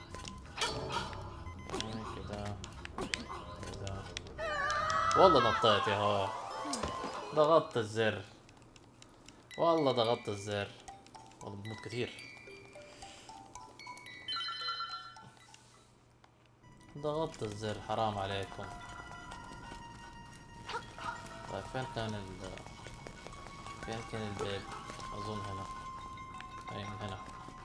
كذا كذا. والله نطيت يا هو. ضغطت الزر. والله ضغطت الزر. والله بموت كثير. ضغطت الزر حرام عليكم. طيب فين كان ال فين كان الباب؟ اظن هنا. اي من هنا.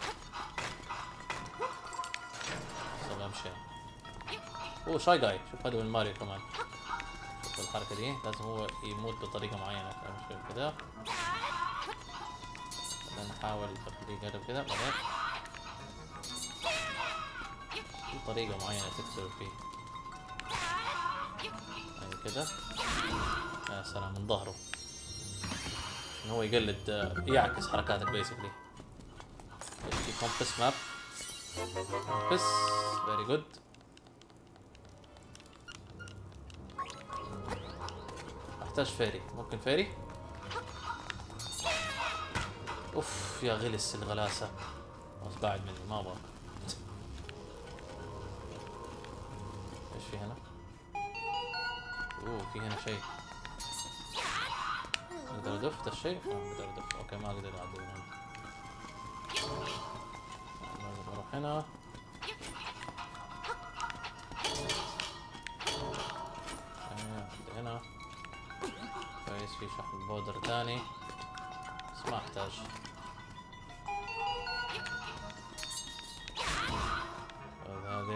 بس امشي. اوه شاي جاي. شوف هذا من ماريو كمان. شوف الحركة دي لازم هو يموت بطريقة معينة. شوف كذا. نحاول نخليه يقرب كذا بعدين في طريقة معينة تكسر فيه. يعني كذا. يا سلام من ظهره. عشان هو يقلد يعكس حركاتك بيسكلي. في كومبس ماب. كومبس فيري جود. احتاج فيري. ممكن فيري؟ اوف يا غلس الغلاسة. بس بعد مني ما ابغى. ايش في هنا؟ اوه في هنا شيء. اقدر ادف ده الشيء؟ اه اقدر ادف. اوكي ما اقدر اعدي من هنا. لازم اروح هنا. هنا كويس. في شحن بودر ثاني بس ما احتاج. هذه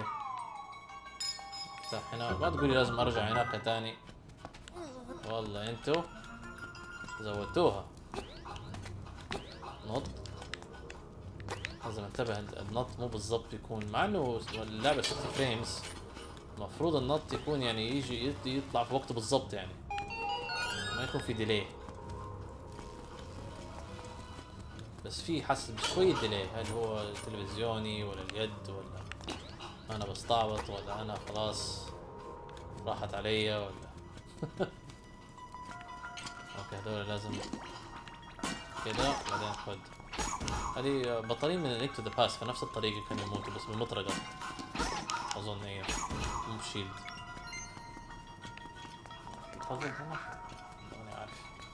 افتح هنا. ما تقولي لازم ارجع هناك ثاني، والله انتو زودتوها. نط لازم انتبه، النط مو بالضبط يكون، مع انه اللعبة ست فريمز المفروض النط يكون يعني يجي يطلع في وقته بالضبط، يعني ما يكون في ديلي. بس في حس بشوية ديلي، هل هو تلفزيوني ولا اليد ولا انا بستعبط ولا انا خلاص راحت عليا ولا اوكي هذول لازم كده بعدين خد. هذه بطارية من لينك تو ذا باست، فنفس الطريقة كانوا يموتوا بس بالمطرقة اظن هي مو بشيلد. تفضل هنا ماني عارف.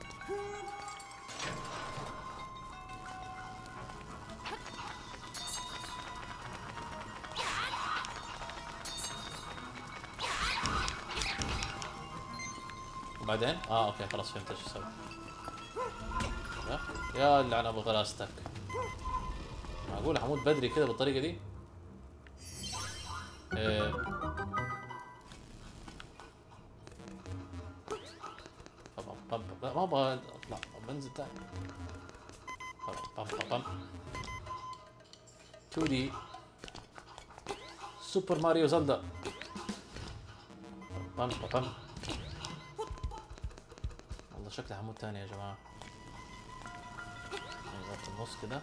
وبعدين اه اوكي خلاص فهمت ايش اسوي. يا اللعنة بغلاستك، معقول حموت بدري كذا بالطريقة دي؟ ايه طبعا طبعا لا ما ابغى اطلع، بنزل تاني. بام بام بام تو دي سوبر ماريو زلدا. بام بام. والله شكلي حموت تاني يا جماعة. نضغط النص كده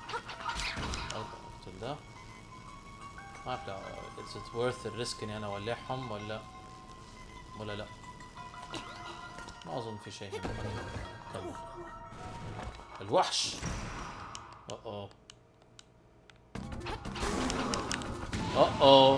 اقتل ده. ما اعرف لا is it worth الريسك اني انا اولعهم ولا ولا لا. ما اظن في شيء هنا. الوحش. اوه اوه اوه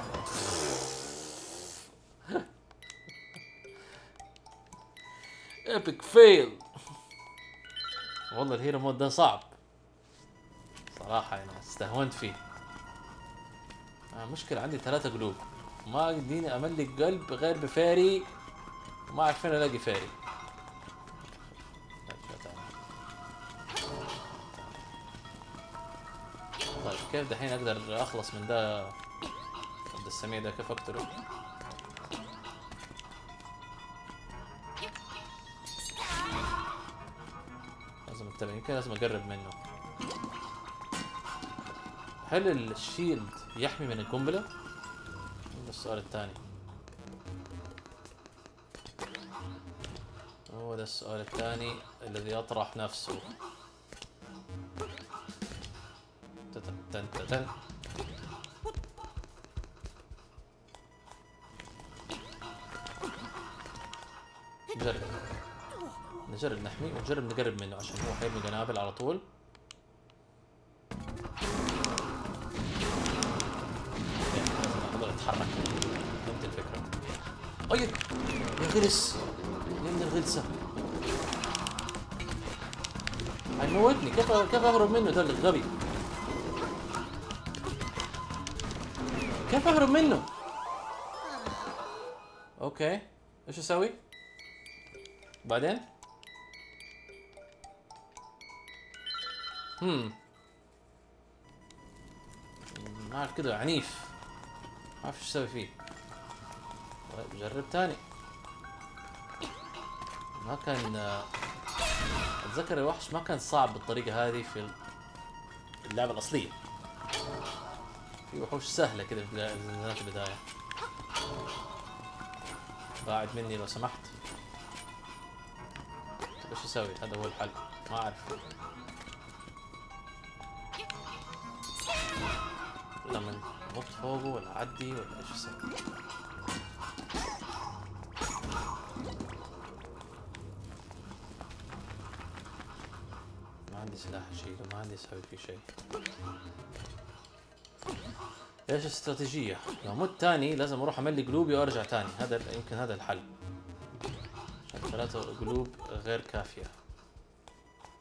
ايبك فيل. والله الهيرو مود ده صعب صراحة، يعني استهونت فيه. آه مشكلة عندي ثلاثة قلوب، ما يديني املك قلب غير بفاري، وما اعرف فين الاقي فاري. طيب كيف دحين اقدر اخلص من ده السميع ده؟ كيف اقتله؟ لازم انتبه، يمكن لازم اقرب منه. هل الشيلد يحمي من القنبلة؟ هذا السؤال الثاني. هو ده السؤال الثاني الذي يطرح نفسه. تن تن تن. نجرب نجرب نحميه ونجرب نقرب منه عشان هو حيرمي قنابل على طول. اتحرك. فهمت الفكرة. اي يا غلس يا من الغلسة، هيموتني. كيف كيف اهرب منه ده الغبي؟ كيف اهرب منه؟ اوكي ايش اسوي؟ بعدين هم ما اعرف كده عنيف، ما اعرف ايش اسوي فيه. طيب جرب تاني. ما كان اتذكر الوحش ما كان صعب بالطريقة هذه في اللعبة الأصلية. في وحوش سهلة كده في نزلات البداية. بعد مني لو سمحت. طيب ايش اسوي؟ هذا هو الحل. ما اعرف. لما نط فوقه ولا اعدي ولا ايش اسوي؟ ما عندي سلاح اشيله، ما عندي اسوي فيه شيء. ايش الاستراتيجية؟ لو مت تاني لازم اروح املي قلوبي وارجع تاني. هذا يمكن هذا الحل. عشان ثلاثة قلوب غير كافية.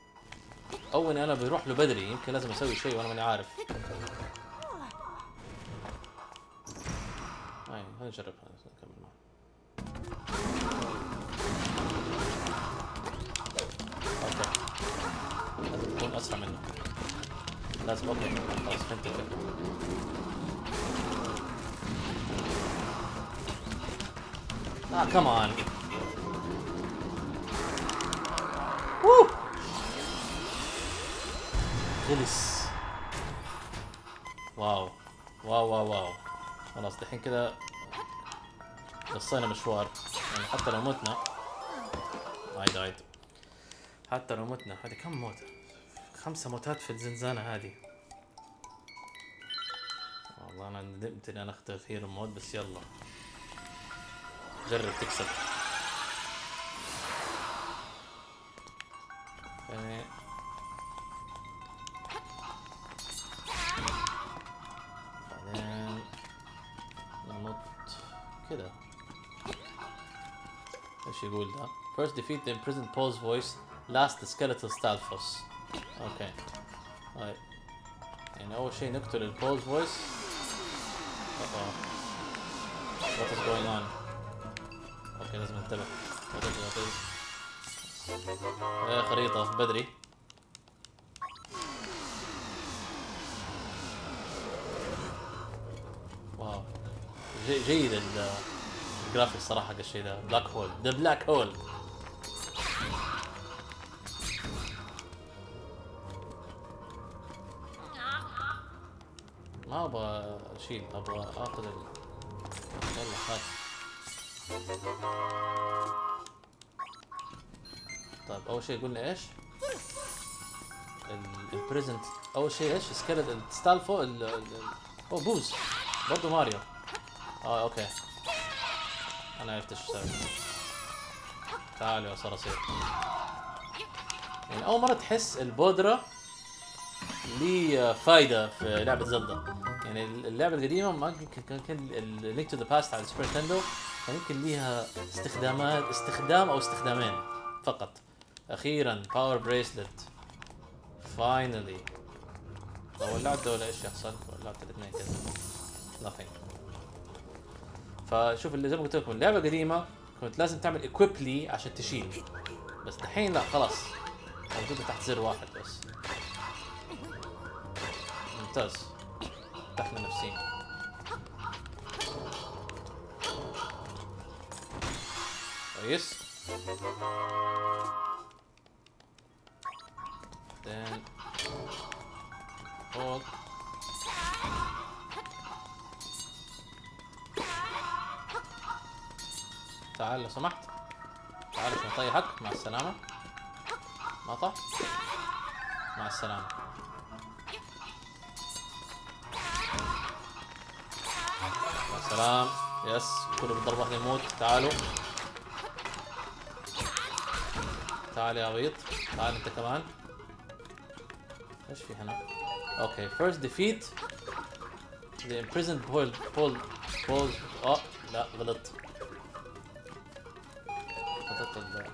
او اني انا بروح له بدري، يمكن لازم اسوي شيء وانا ماني عارف. هاي هنجربها نكمل معه. اوكي لازم تكون اسرع منه. لازم اوكي خلاص فهمت الفكرة. اه كمان. ووو غلس. واو واو واو واو. خلاص دحين كده قصينا مشوار يعني. حتى لو متنا عيد عيد حتى لو متنا. هذه كم موت؟ خمسة موتات في الزنزانة هذه. والله انا ندمت اني انا اختار هيرو مود، بس يلا جرب تكسب. يعني بعدين ننط كده. ايش يقول ده؟ First defeat the imprisoned Paul's voice, last the skeletal Stalfos. اوكي طيب يعني اول شيء نقتل البولز فويس. اوه what is going on. اوكي لازم ننتبه. ايه خريطة بدري. واو جي جيد الجرافيك صراحة حق الشيء ده. بلاك هول ذا بلاك هول. ما ابغى اشيل، ابغى اخذ ال... يلا هات. طيب اول شيء قلنا ايش؟ البريزنت. اول شيء ايش؟ سكيلت ستالفو ال ال اوه بوز برضه ماريو. اه اوكي انا عرفت ايش اسوي. تعالوا يا صراصير. يعني اول مرة تحس البودرة ليه فايدة في لعبة زلدا. يعني اللعبة القديمة ما يمكن كان كان اللينك تو ذا باست على السوبر نينتندو كان يمكن ليها استخدامات استخدام او استخدامين فقط. اخيرا باور بريسلت فاينلي. لو ولعت ولا ايش يحصل؟ ولعت الاثنين كذا nothing. فشوف اللي زي ما قلت لكم اللعبة القديمة كنت لازم تعمل ايكويب لي عشان تشيل، بس دحين لا خلاص موجودة تحت زر واحد بس. ممتاز ارتحنا نفسيا. كويس. بعدين فوق. تعال لو سمحت. تعال عشان اطيحك. مع السلامة. ما طح. مع السلامة. مع السلام. يس كله بالضربة واحدة يموت. تعالوا تعال يا عبيط. تعال انت كمان. ايش في هنا؟ اوكي first defeat the imprisoned Paul Paul Paul اه لا غلط. غلطت ال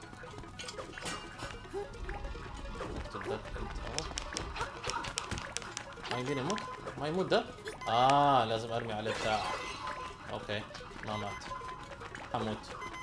ما يمديني يموت؟ ما يموت ده؟ اه لازم ارمي عليه بتاع. اوكي ما مات. حموت.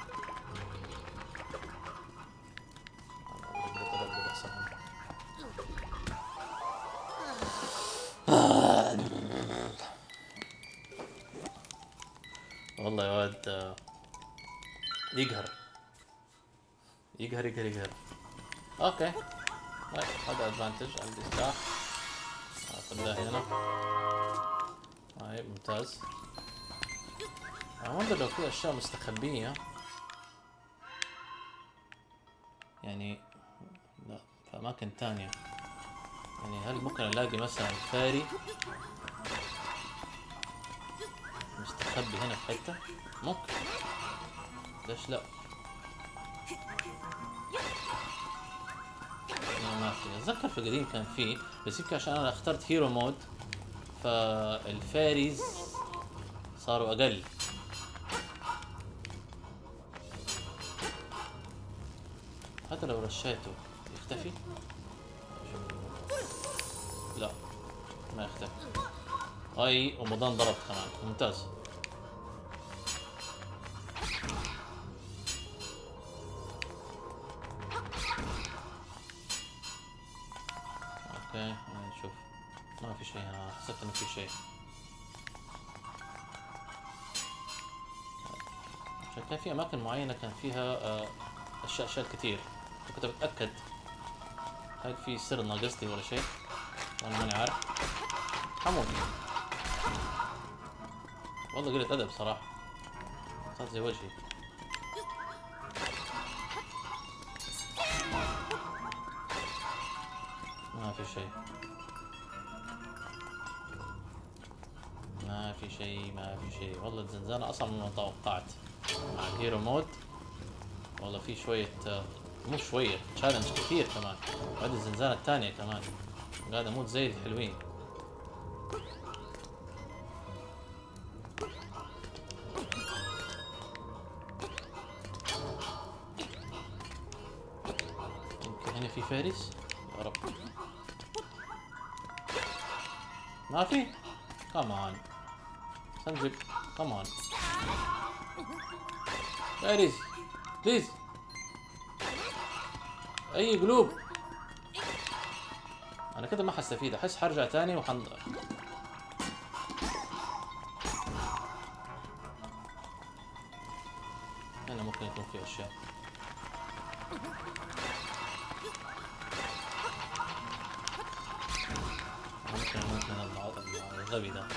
والله يا ولد يقهر يقهر يقهر يقهر. اوكي طيب هذا ادفانتج. عندي سلاح خلاه هنا. طيب ممتاز. انا وندر لو في اشياء مستخبية يعني لا في اماكن تانية. يعني هل ممكن الاقي مثلا فاري مستخبي هنا في حتة؟ ممكن. ليش لا؟ ما في. اتذكر في القديم كان فيه، بس يمكن عشان انا اخترت هيرو مود فالفاريز صاروا اقل. حتى لو رشيته يختفي؟ لا ما يختفي. اي ومضان ضرب كمان. ممتاز. شيء. عشان كان في اماكن معينة كان فيها آه اشياء اشياء كثير، كنت بتأكد هل في سر ناقصني ولا شيء، وانا ماني عارف. حمود والله قلة ادب صراحة، صارت زي وجهي. ما في شيء، ما في شيء، ما في شيء. والله الزنزانة أصعب مما توقعت مع الهيرو مود. والله في شوية، مو شوية، تشالنج كثير كمان. وهذه الزنزانة الثانية كمان قاعد أموت زي الحلوين. يمكن هنا في فارس؟ يا رب ما في. كمان سنجب كمان فارس بليز. اي قلوب. انا كده ما حستفيد، احس حرجع تاني وحنض. هنا ممكن يكون في اشياء. ممكن اموت من الغبي ده.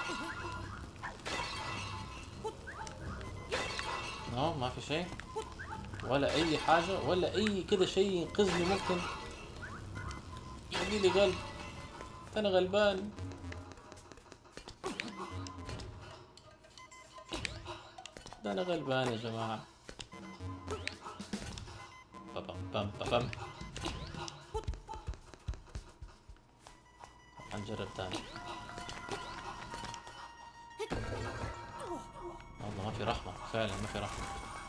نو ما في شيء ولا اي حاجة ولا اي كده شيء ينقذني. ممكن يديلي قلب، انا غلبان. ده انا غلبان يا جماعة. بام بام بام. هنجرب تاني. والله ما في رحمة، فعلا ما في رحمة.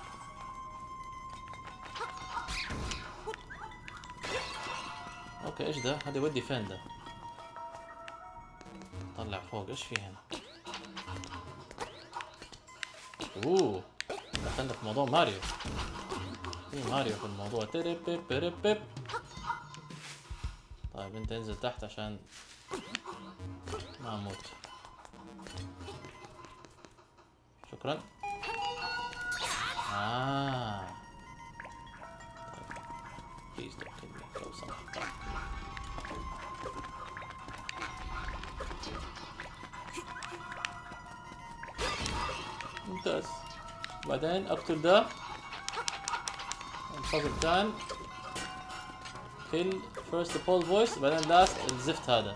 اوكي ايش ده؟ هذا يودي فين ده؟ طلع فوق. ايش في هنا؟ اوه دخلنا في موضوع ماريو. في ماريو في الموضوع. ترب بيب بيب بيب. طيب انت انزل تحت عشان ما اموت. شكرا. آه طيب بليز دونت كيل مي لو سمحت. ممتاز. بعدين اقتل ده. الفصل كان كيل فيرست بول فويس، بعدين لاست الزفت هذا.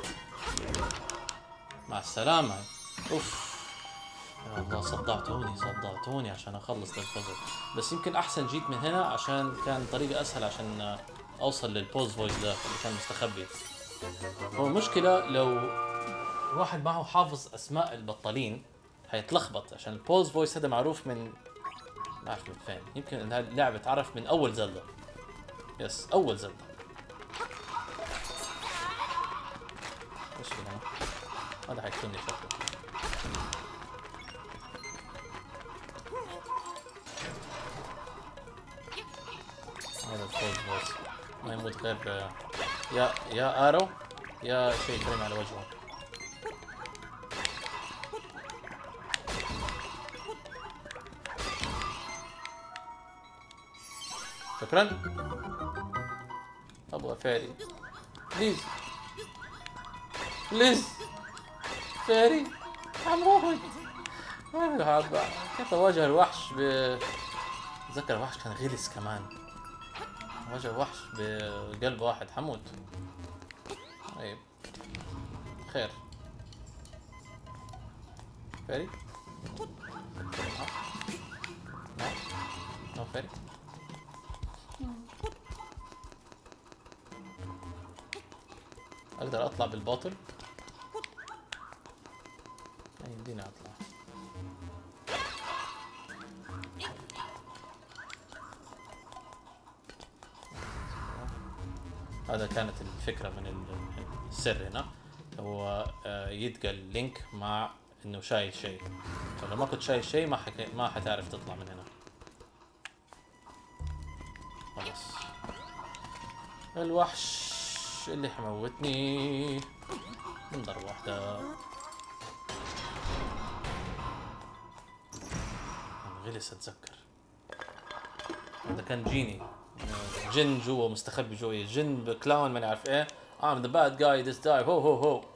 مع السلامة. اوف يا الله صدعتوني صدعتوني عشان اخلص ذا البازل. بس يمكن احسن جيت من هنا عشان كان طريقة اسهل عشان اوصل للبوز فويس ده اللي كان مستخبي. هو المشكلة لو واحد معه حافظ اسماء البطالين هيتلخبط، عشان البوز فويس هذا معروف من ما اعرف من فين. يمكن ان هذه اللعبة تعرف من اول زلدة. يس اول زلدة. ايش في هنا؟ هذا حيقتلني شكله. هذا البوز فويس ما يموت غير ب... يا يا ارو يا شيء كريم على وجهه. شكرا. ابغى فيري بليز بليز. فيري حمود. كيف اواجه الوحش ب... اتذكر الوحش كان غلس كمان. واجه وحش بقلب واحد. حمود طيب خير. فيري نو نو فيري. اقدر اطلع بالباطل؟ لا يمديني اطلع. هذا كانت الفكرة من السر هنا، هو يتقل لينك مع انه شايل شيء. فلو ما كنت شايل شيء ما حك... ما حتعرف تطلع من هنا. خلاص الوحش اللي حموتني من ضربة واحدة. غلس اتذكر هذا كان جيني جن جوا مستخبي جوا جن بكلاون ما نعرف ايه. I'm the bad guy this time هو هو هو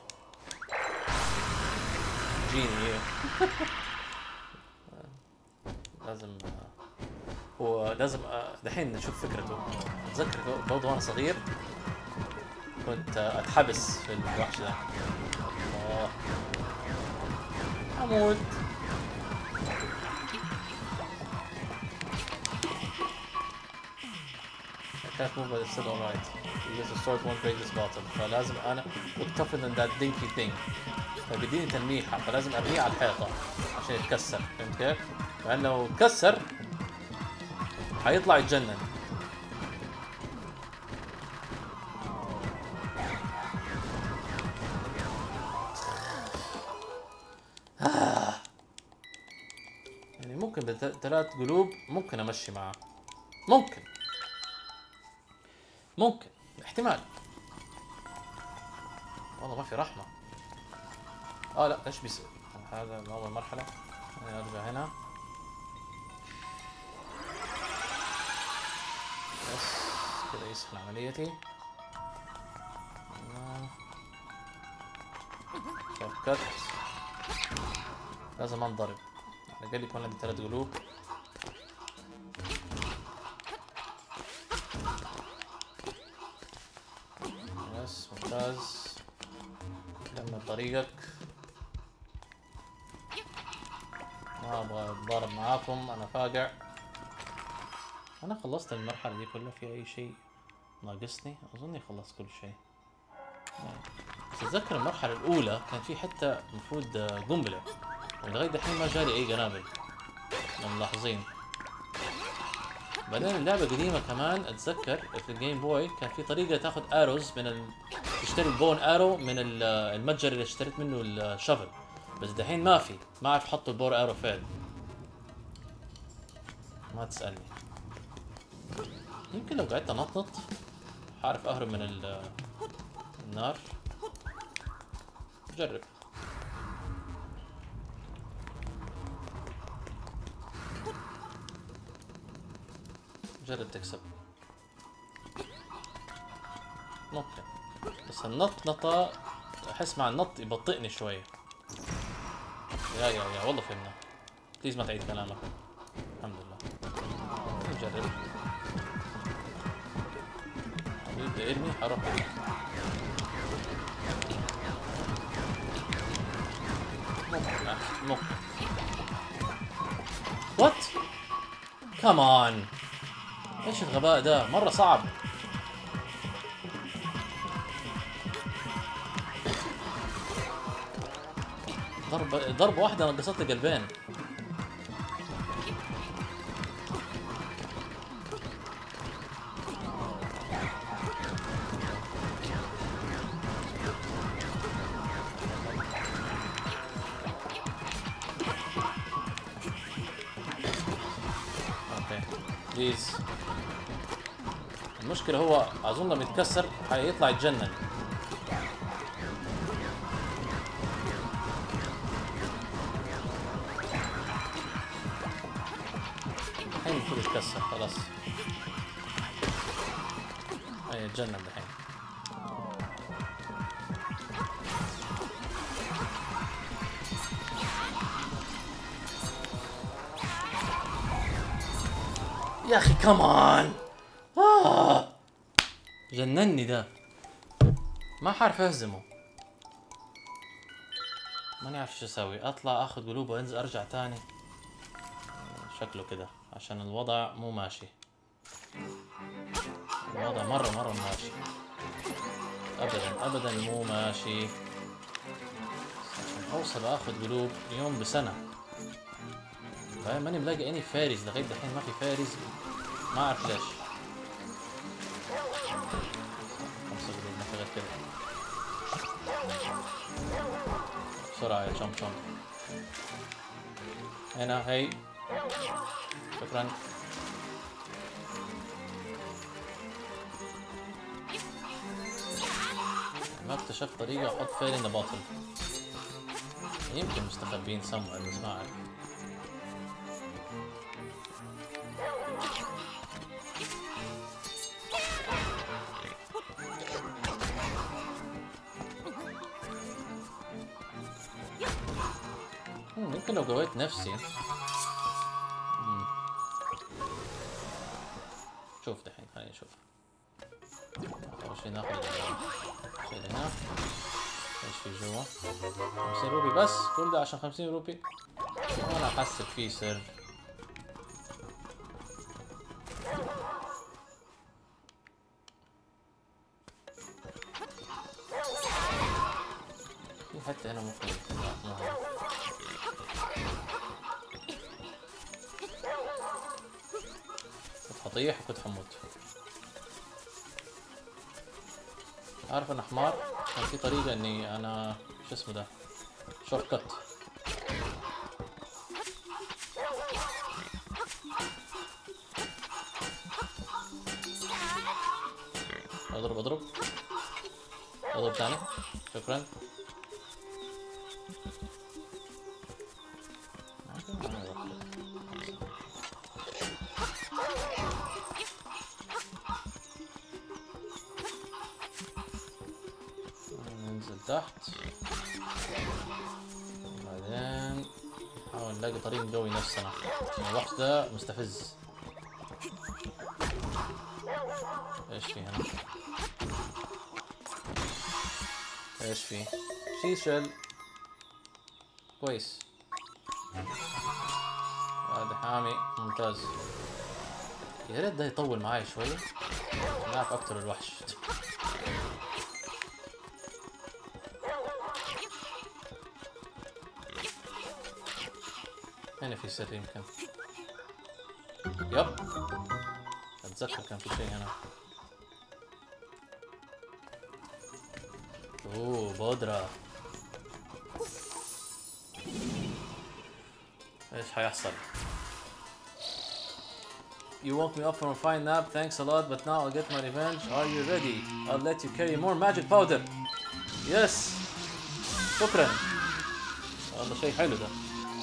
جيني. لازم هو لازم دحين نشوف فكرته. اتذكر برضه وانا صغير كنت اتحبس في الوحش ده. اه اموت. I can't move but it's still alright. You get to sword won't break this bottom. فلازم انا look tougher than that dinky thing. فبيديني تلميحة فلازم ارميه على الحيطة عشان يتكسر. فهمت كيف؟ لأن لو تكسر حيطلع يتجنن. آه. يعني ممكن بثلاث قلوب ممكن امشي معاه. ممكن ممكن احتمال. والله ما في رحمة. اه لا ايش بيصير؟ هذا من اول مرحلة. انا ارجع هنا. بس كذا يسخن عمليتي. شوف كت. لازم انضرب. على الاقل يكون عندي ثلاث قلوب. بس ممتاز. كمل طريقك. ما ابغى اتضارب معاكم انا فاقع. انا خلصت المرحلة دي كلها. في اي شيء ناقصني؟ اظني خلصت كل شيء. بس اتذكر المرحلة الاولى كان في حتى المفروض قنبلة ولغاية دحين ما جالي اي قنابل. ملاحظين؟ بعدين اللعبة قديمة كمان اتذكر في الجيم بوي كان في طريقة تاخذ اروز من ال... تشتري البون ارو من المتجر اللي اشتريت منه الشفل. بس دحين ما في. ما اعرف حطوا البور ارو فين. ما تسألني. يمكن لو قعدت انطنط حعرف اهرب من ال... النار. جرب. جرب تكسب. ممكن بس النط نطة احس مع النط يبطئني شوية. يا يا يا والله فهمنا. بليز ما تعيد كلامك. الحمد لله. نجرب. يبدأ يرمي حروح. ممكن ممكن. وات؟ كمان ايش الغباء ده؟ مرة صعب. ضربة ضربة واحدة نقصت لي قلبين. اوكي بليز. المشكلة هو اظن لما يتكسر حيطلع يتجنن. الحين المفروض يتكسر خلاص. اي يتجنن الحين. يا اخي كمان. آه. جنني ده. ما حعرف اهزمه. ماني عارف شو اسوي. اطلع اخذ قلوب وانزل ارجع تاني. شكله كده عشان الوضع مو ماشي. الوضع مرة مرة مو ماشي. ابدا ابدا مو ماشي. عشان اوصل اخذ قلوب يوم بسنة. ماني ملاقي اني فارس لغاية دحين. ما في فارس. ما اعرف ليش. خمسة قلوب ما في غير كده. بسرعة يا شم شم. هنا هي. شكرا. ما اكتشفت طريقة احط فيل ان بوتل. يمكن مستخبين سمع بس ما اعرف. ممكن لو قويت نفسي. مم. شوف دحين خليني اشوف. اول شي ناخذ الشي اللي هنا. ايش في جوا؟ خمسين روبي بس؟ كل ده عشان خمسين روبي؟ انا حاسب في سر. في حتى هنا ممكن مو هنا. كنت حطيح وكنت حموت. عارف انا حمار؟ كان في طريقة اني انا شو اسمه ده؟ شورت كت. اضرب اضرب اضرب ثاني. شكرا. ننزل تحت. بعدين نحاول نلاقي طريق نقوي نفسنا. الوحش ده مستفز. ايش في هنا؟ ايش في؟ شيشل. كويس. هذا حامي ممتاز. يا ريت ده يطول معاي شوية. نعرف اقتل الوحش. هنا في سر يمكن. يب. اتذكر كان في شيء هنا. اوه بودرة. ايش حيحصل؟ You woke me up from a fine nap, thanks a lot, but now I'll get my revenge. Are you ready? I'll let you carry more magic powder. Yes. شكرا. والله شيء حلو ده.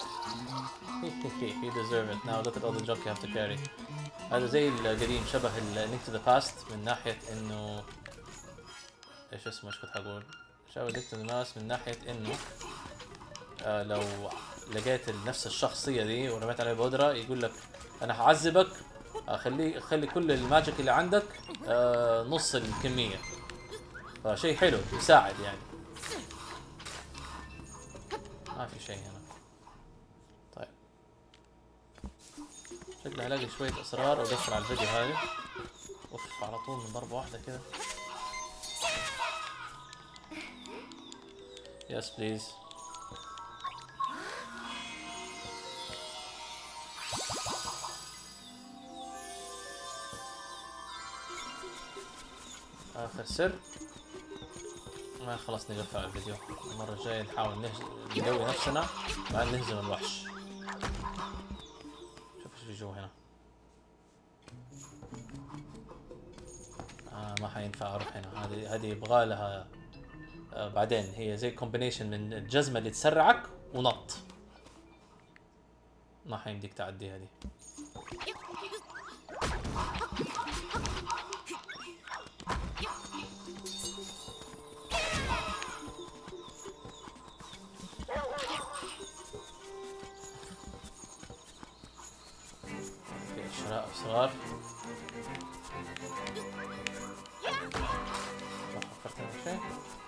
You deserve it. Now look at all the junk you have to carry. هذا زي القديم، شبه ال Link to the Past من ناحية انه ايش اسمه، ايش كنت حقول؟ شبه Link to the Past من ناحية انه آه لو لقيت نفس الشخصية دي ورميت عليها بودرة يقول لك انا حعذبك، اخلي خلي كل الماجيك اللي عندك آه نص الكمية. فشيء حلو يساعد يعني. ما في شيء هنا. طيب شكلي هلاقي شوية اسرار واقفل على الفيديو هذا. اوف على طول من ضربة واحدة كده. يس بليز. آخر سر. ما خلاص نقفل الفيديو. المرة الجاية نحاول نقوي نفسنا بعد نهزم الوحش. شوف ايش في جوا هنا. آه ما حينفع اروح هنا. هذه هذه يبغى لها آه بعدين. هي زي كومبينيشن من الجزمة اللي تسرعك ونط. ما حيمديك تعدي هذه. صغار. فكرت انا شيء.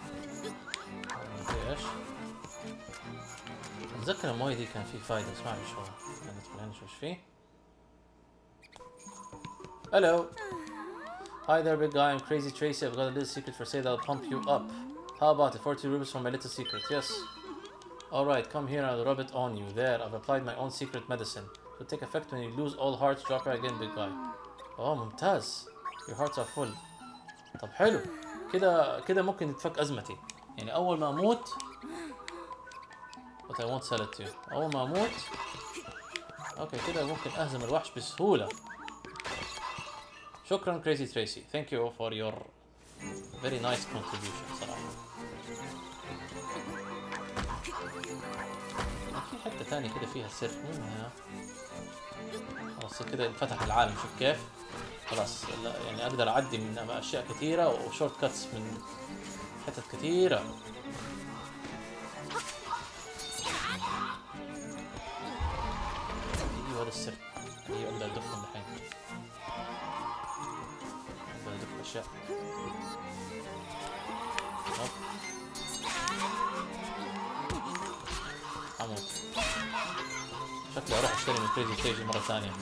ايش؟ اتذكر المويه دي كان في فايدة بس ما اعرف ايش هو. ندخل هنا نشوف ايش فيه. Hello. Hi there big guy, I'm Crazy Tracy. I've got a little secret for sale that'll pump you up. How about it? forty rupees for my little secret. Yes. Alright, come here and I'll rub it on you. There, I've applied my own secret medicine. Will take effect when you lose all hearts. Drop her again big guy. اوه ممتاز. Your hearts are full. طب حلو. كده كده ممكن يتفك ازمتي. يعني اول ما اموت but I won't sell it to you. اول ما اموت اوكي كده ممكن اهزم الوحش بسهولة. شكرا Crazy Tracy. Thank you for your very nice contribution صراحة. في حتة ثانية كده فيها سر مو هنا. خلاص كده انفتح العالم، شوف كيف. خلاص يعني اقدر اعدي من اشياء كثيرة وشورت كاتس من حتت كثيرة. ايوه هذا السر. ايوه اقدر ادخل الحين. اقدر ادخل اشياء. اموت. شكلي اروح اشتري من كريزي ستيج مرة ثانية.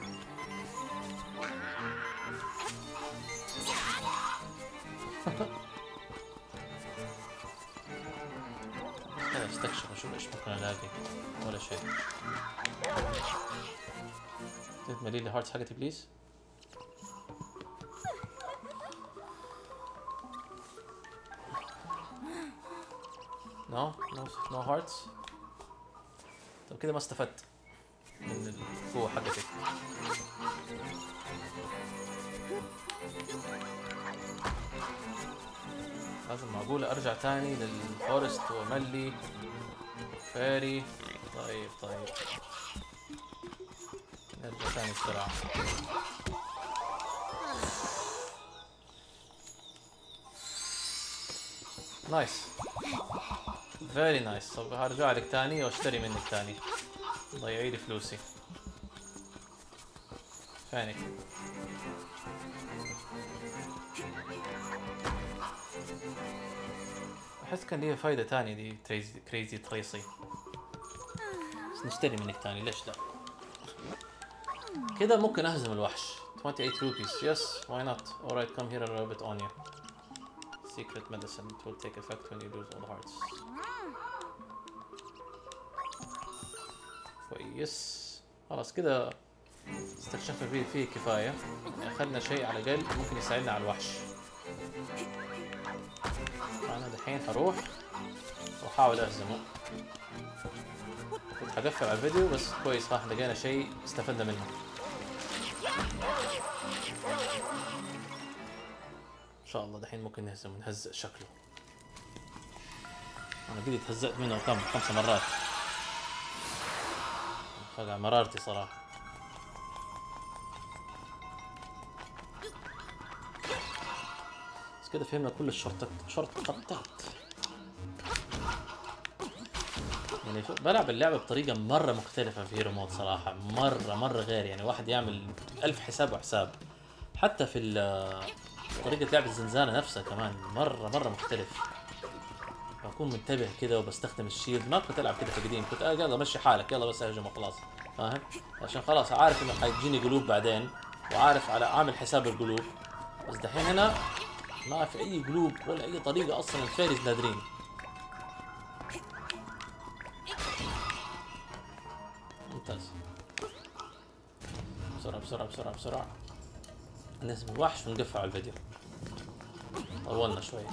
استكشف اشوف ايش ممكن الاقي. ولا شيء. تملي لي هارتس حقتي بليز. نو نو نو هارتس. طب كده ما استفدت من القوة حقتي. لازم معقولة ارجع تاني للفورست واملي فاري. طيب طيب نرجع تاني بسرعة. نايس فيري نايس. طب هرجع لك تاني واشتري منك تاني. ضيعي لي فلوسي. فينك؟ احس كان ليها فايدة تانية دي كريزي كريزي تريسي. بس نشتري منك تاني ليش لا؟ كده ممكن اهزم الوحش. twenty-eight rupees. Yes, why not? Alright, come here and rub it on you. Secret medicine. It will take effect when you lose all the hearts. كويس. خلاص كده استكشفنا فيه فيه كفاية. اخذنا شيء على الأقل ممكن يساعدنا على الوحش. أنا دحين هروح وأحاول أهزمه. كنت حقفل على الفيديو بس كويس راح لقينا شيء استفدنا منه. إن شاء الله دحين ممكن نهزم ونهزأ شكله. أنا قد تهزأت منه كم خمس مرات. فقع مرارتي صراحة. بس كده فهمنا كل الشورتات شورت خطات. يعني بلعب اللعبة بطريقة مرة مختلفة في هيرو مود صراحة. مرة مرة غير يعني واحد يعمل ألف حساب وحساب. حتى في طريقة لعب الزنزانة نفسها كمان مرة مرة مختلف. بكون منتبه كده وبستخدم الشيلد. ما كنت ألعب كده في قديم. كنت آه يلا مشي حالك يلا بس اهجم وخلاص. فاهم؟ عشان خلاص عارف انه حيجيني قلوب بعدين. وعارف على عامل حساب القلوب. بس دحين هنا ما في أي قلوب ولا أي طريقة أصلا. الفيريز نادرين. ممتاز. بسرعة بسرعة بسرعة بسرعة. نهزم الوحش ونقفل على الفيديو. طولنا شوية.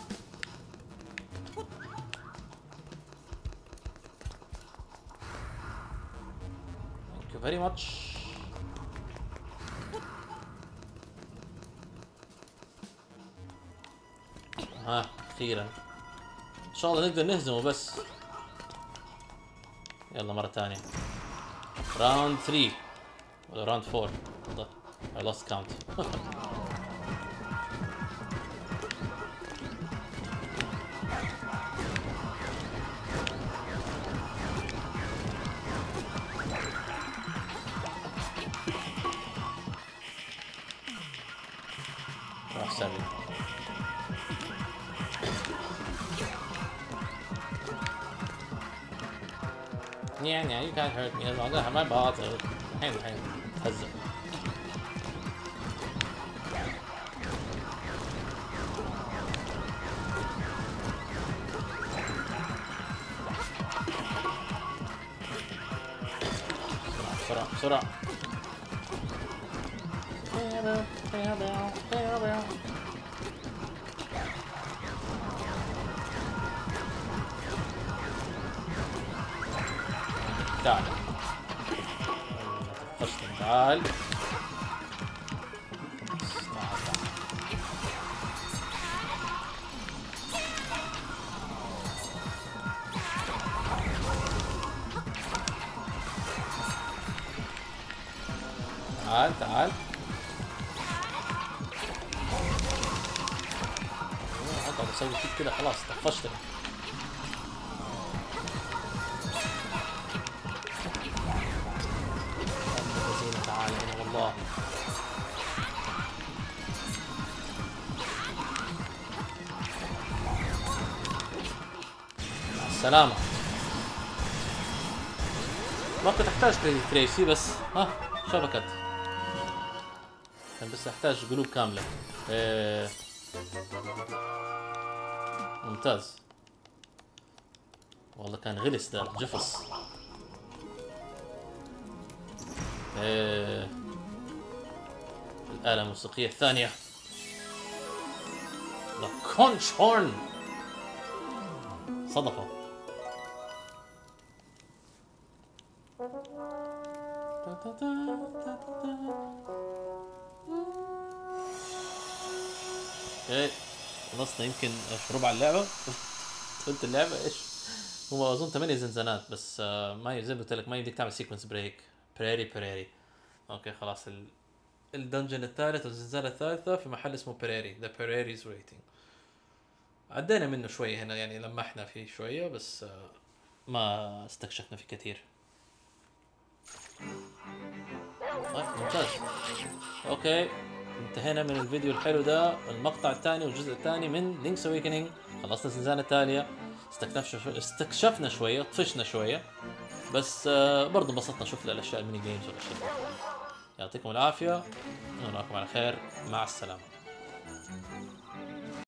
Thank you very much. ها أخيرا. إن شاء الله نقدر نهزمه بس. يلا مرة ثانية. راوند ثري ولا راوند فور. I lost count. راح سلم. Yeah, yeah, you can't hurt me as long as I have my bottle. الحين الحين تهزم. بسرعة بسرعة. تعال. طفشت تعال. تعال تعال. اقعد اسوي فيك كده خلاص طفشتني. تعال هنا والله. مع السلامة. ما كنت احتاج كريدي تريسي بس ها شبكت. كان بس احتاج قلوب كاملة. ايه. ممتاز. والله كان غلس ده جفص. ايه. الآلة الموسيقية الثانية. ذا كونش هورن. صدفة. اوكي خلصنا يمكن ايش ربع اللعبة. قلت اللعبة ايش هو اظن ثمانية زنزانات بس آه ما زي ما قلت لك ما يمديك تعمل سيكونس بريك. بريري بريري. اوكي خلاص ال... الدنجن الثالث والزنزانة الثالثة في محل اسمه بريري. ذا بريريز ويتنج. عدينا منه شوية هنا يعني لمحنا فيه شوية بس آه ما استكشفنا فيه كثير. طيب ممتاز. اوكي انتهينا من الفيديو الحلو ده. المقطع الثاني والجزء الثاني من لينكس اويكنينج. خلصنا الزنزانة التالية. استكشفنا استكشفنا شوية طفشنا شوية بس آه برضو انبسطنا شفنا الاشياء الميني جيمز والاشياء. يعطيكم العافية ونراكم على خير. مع السلامة.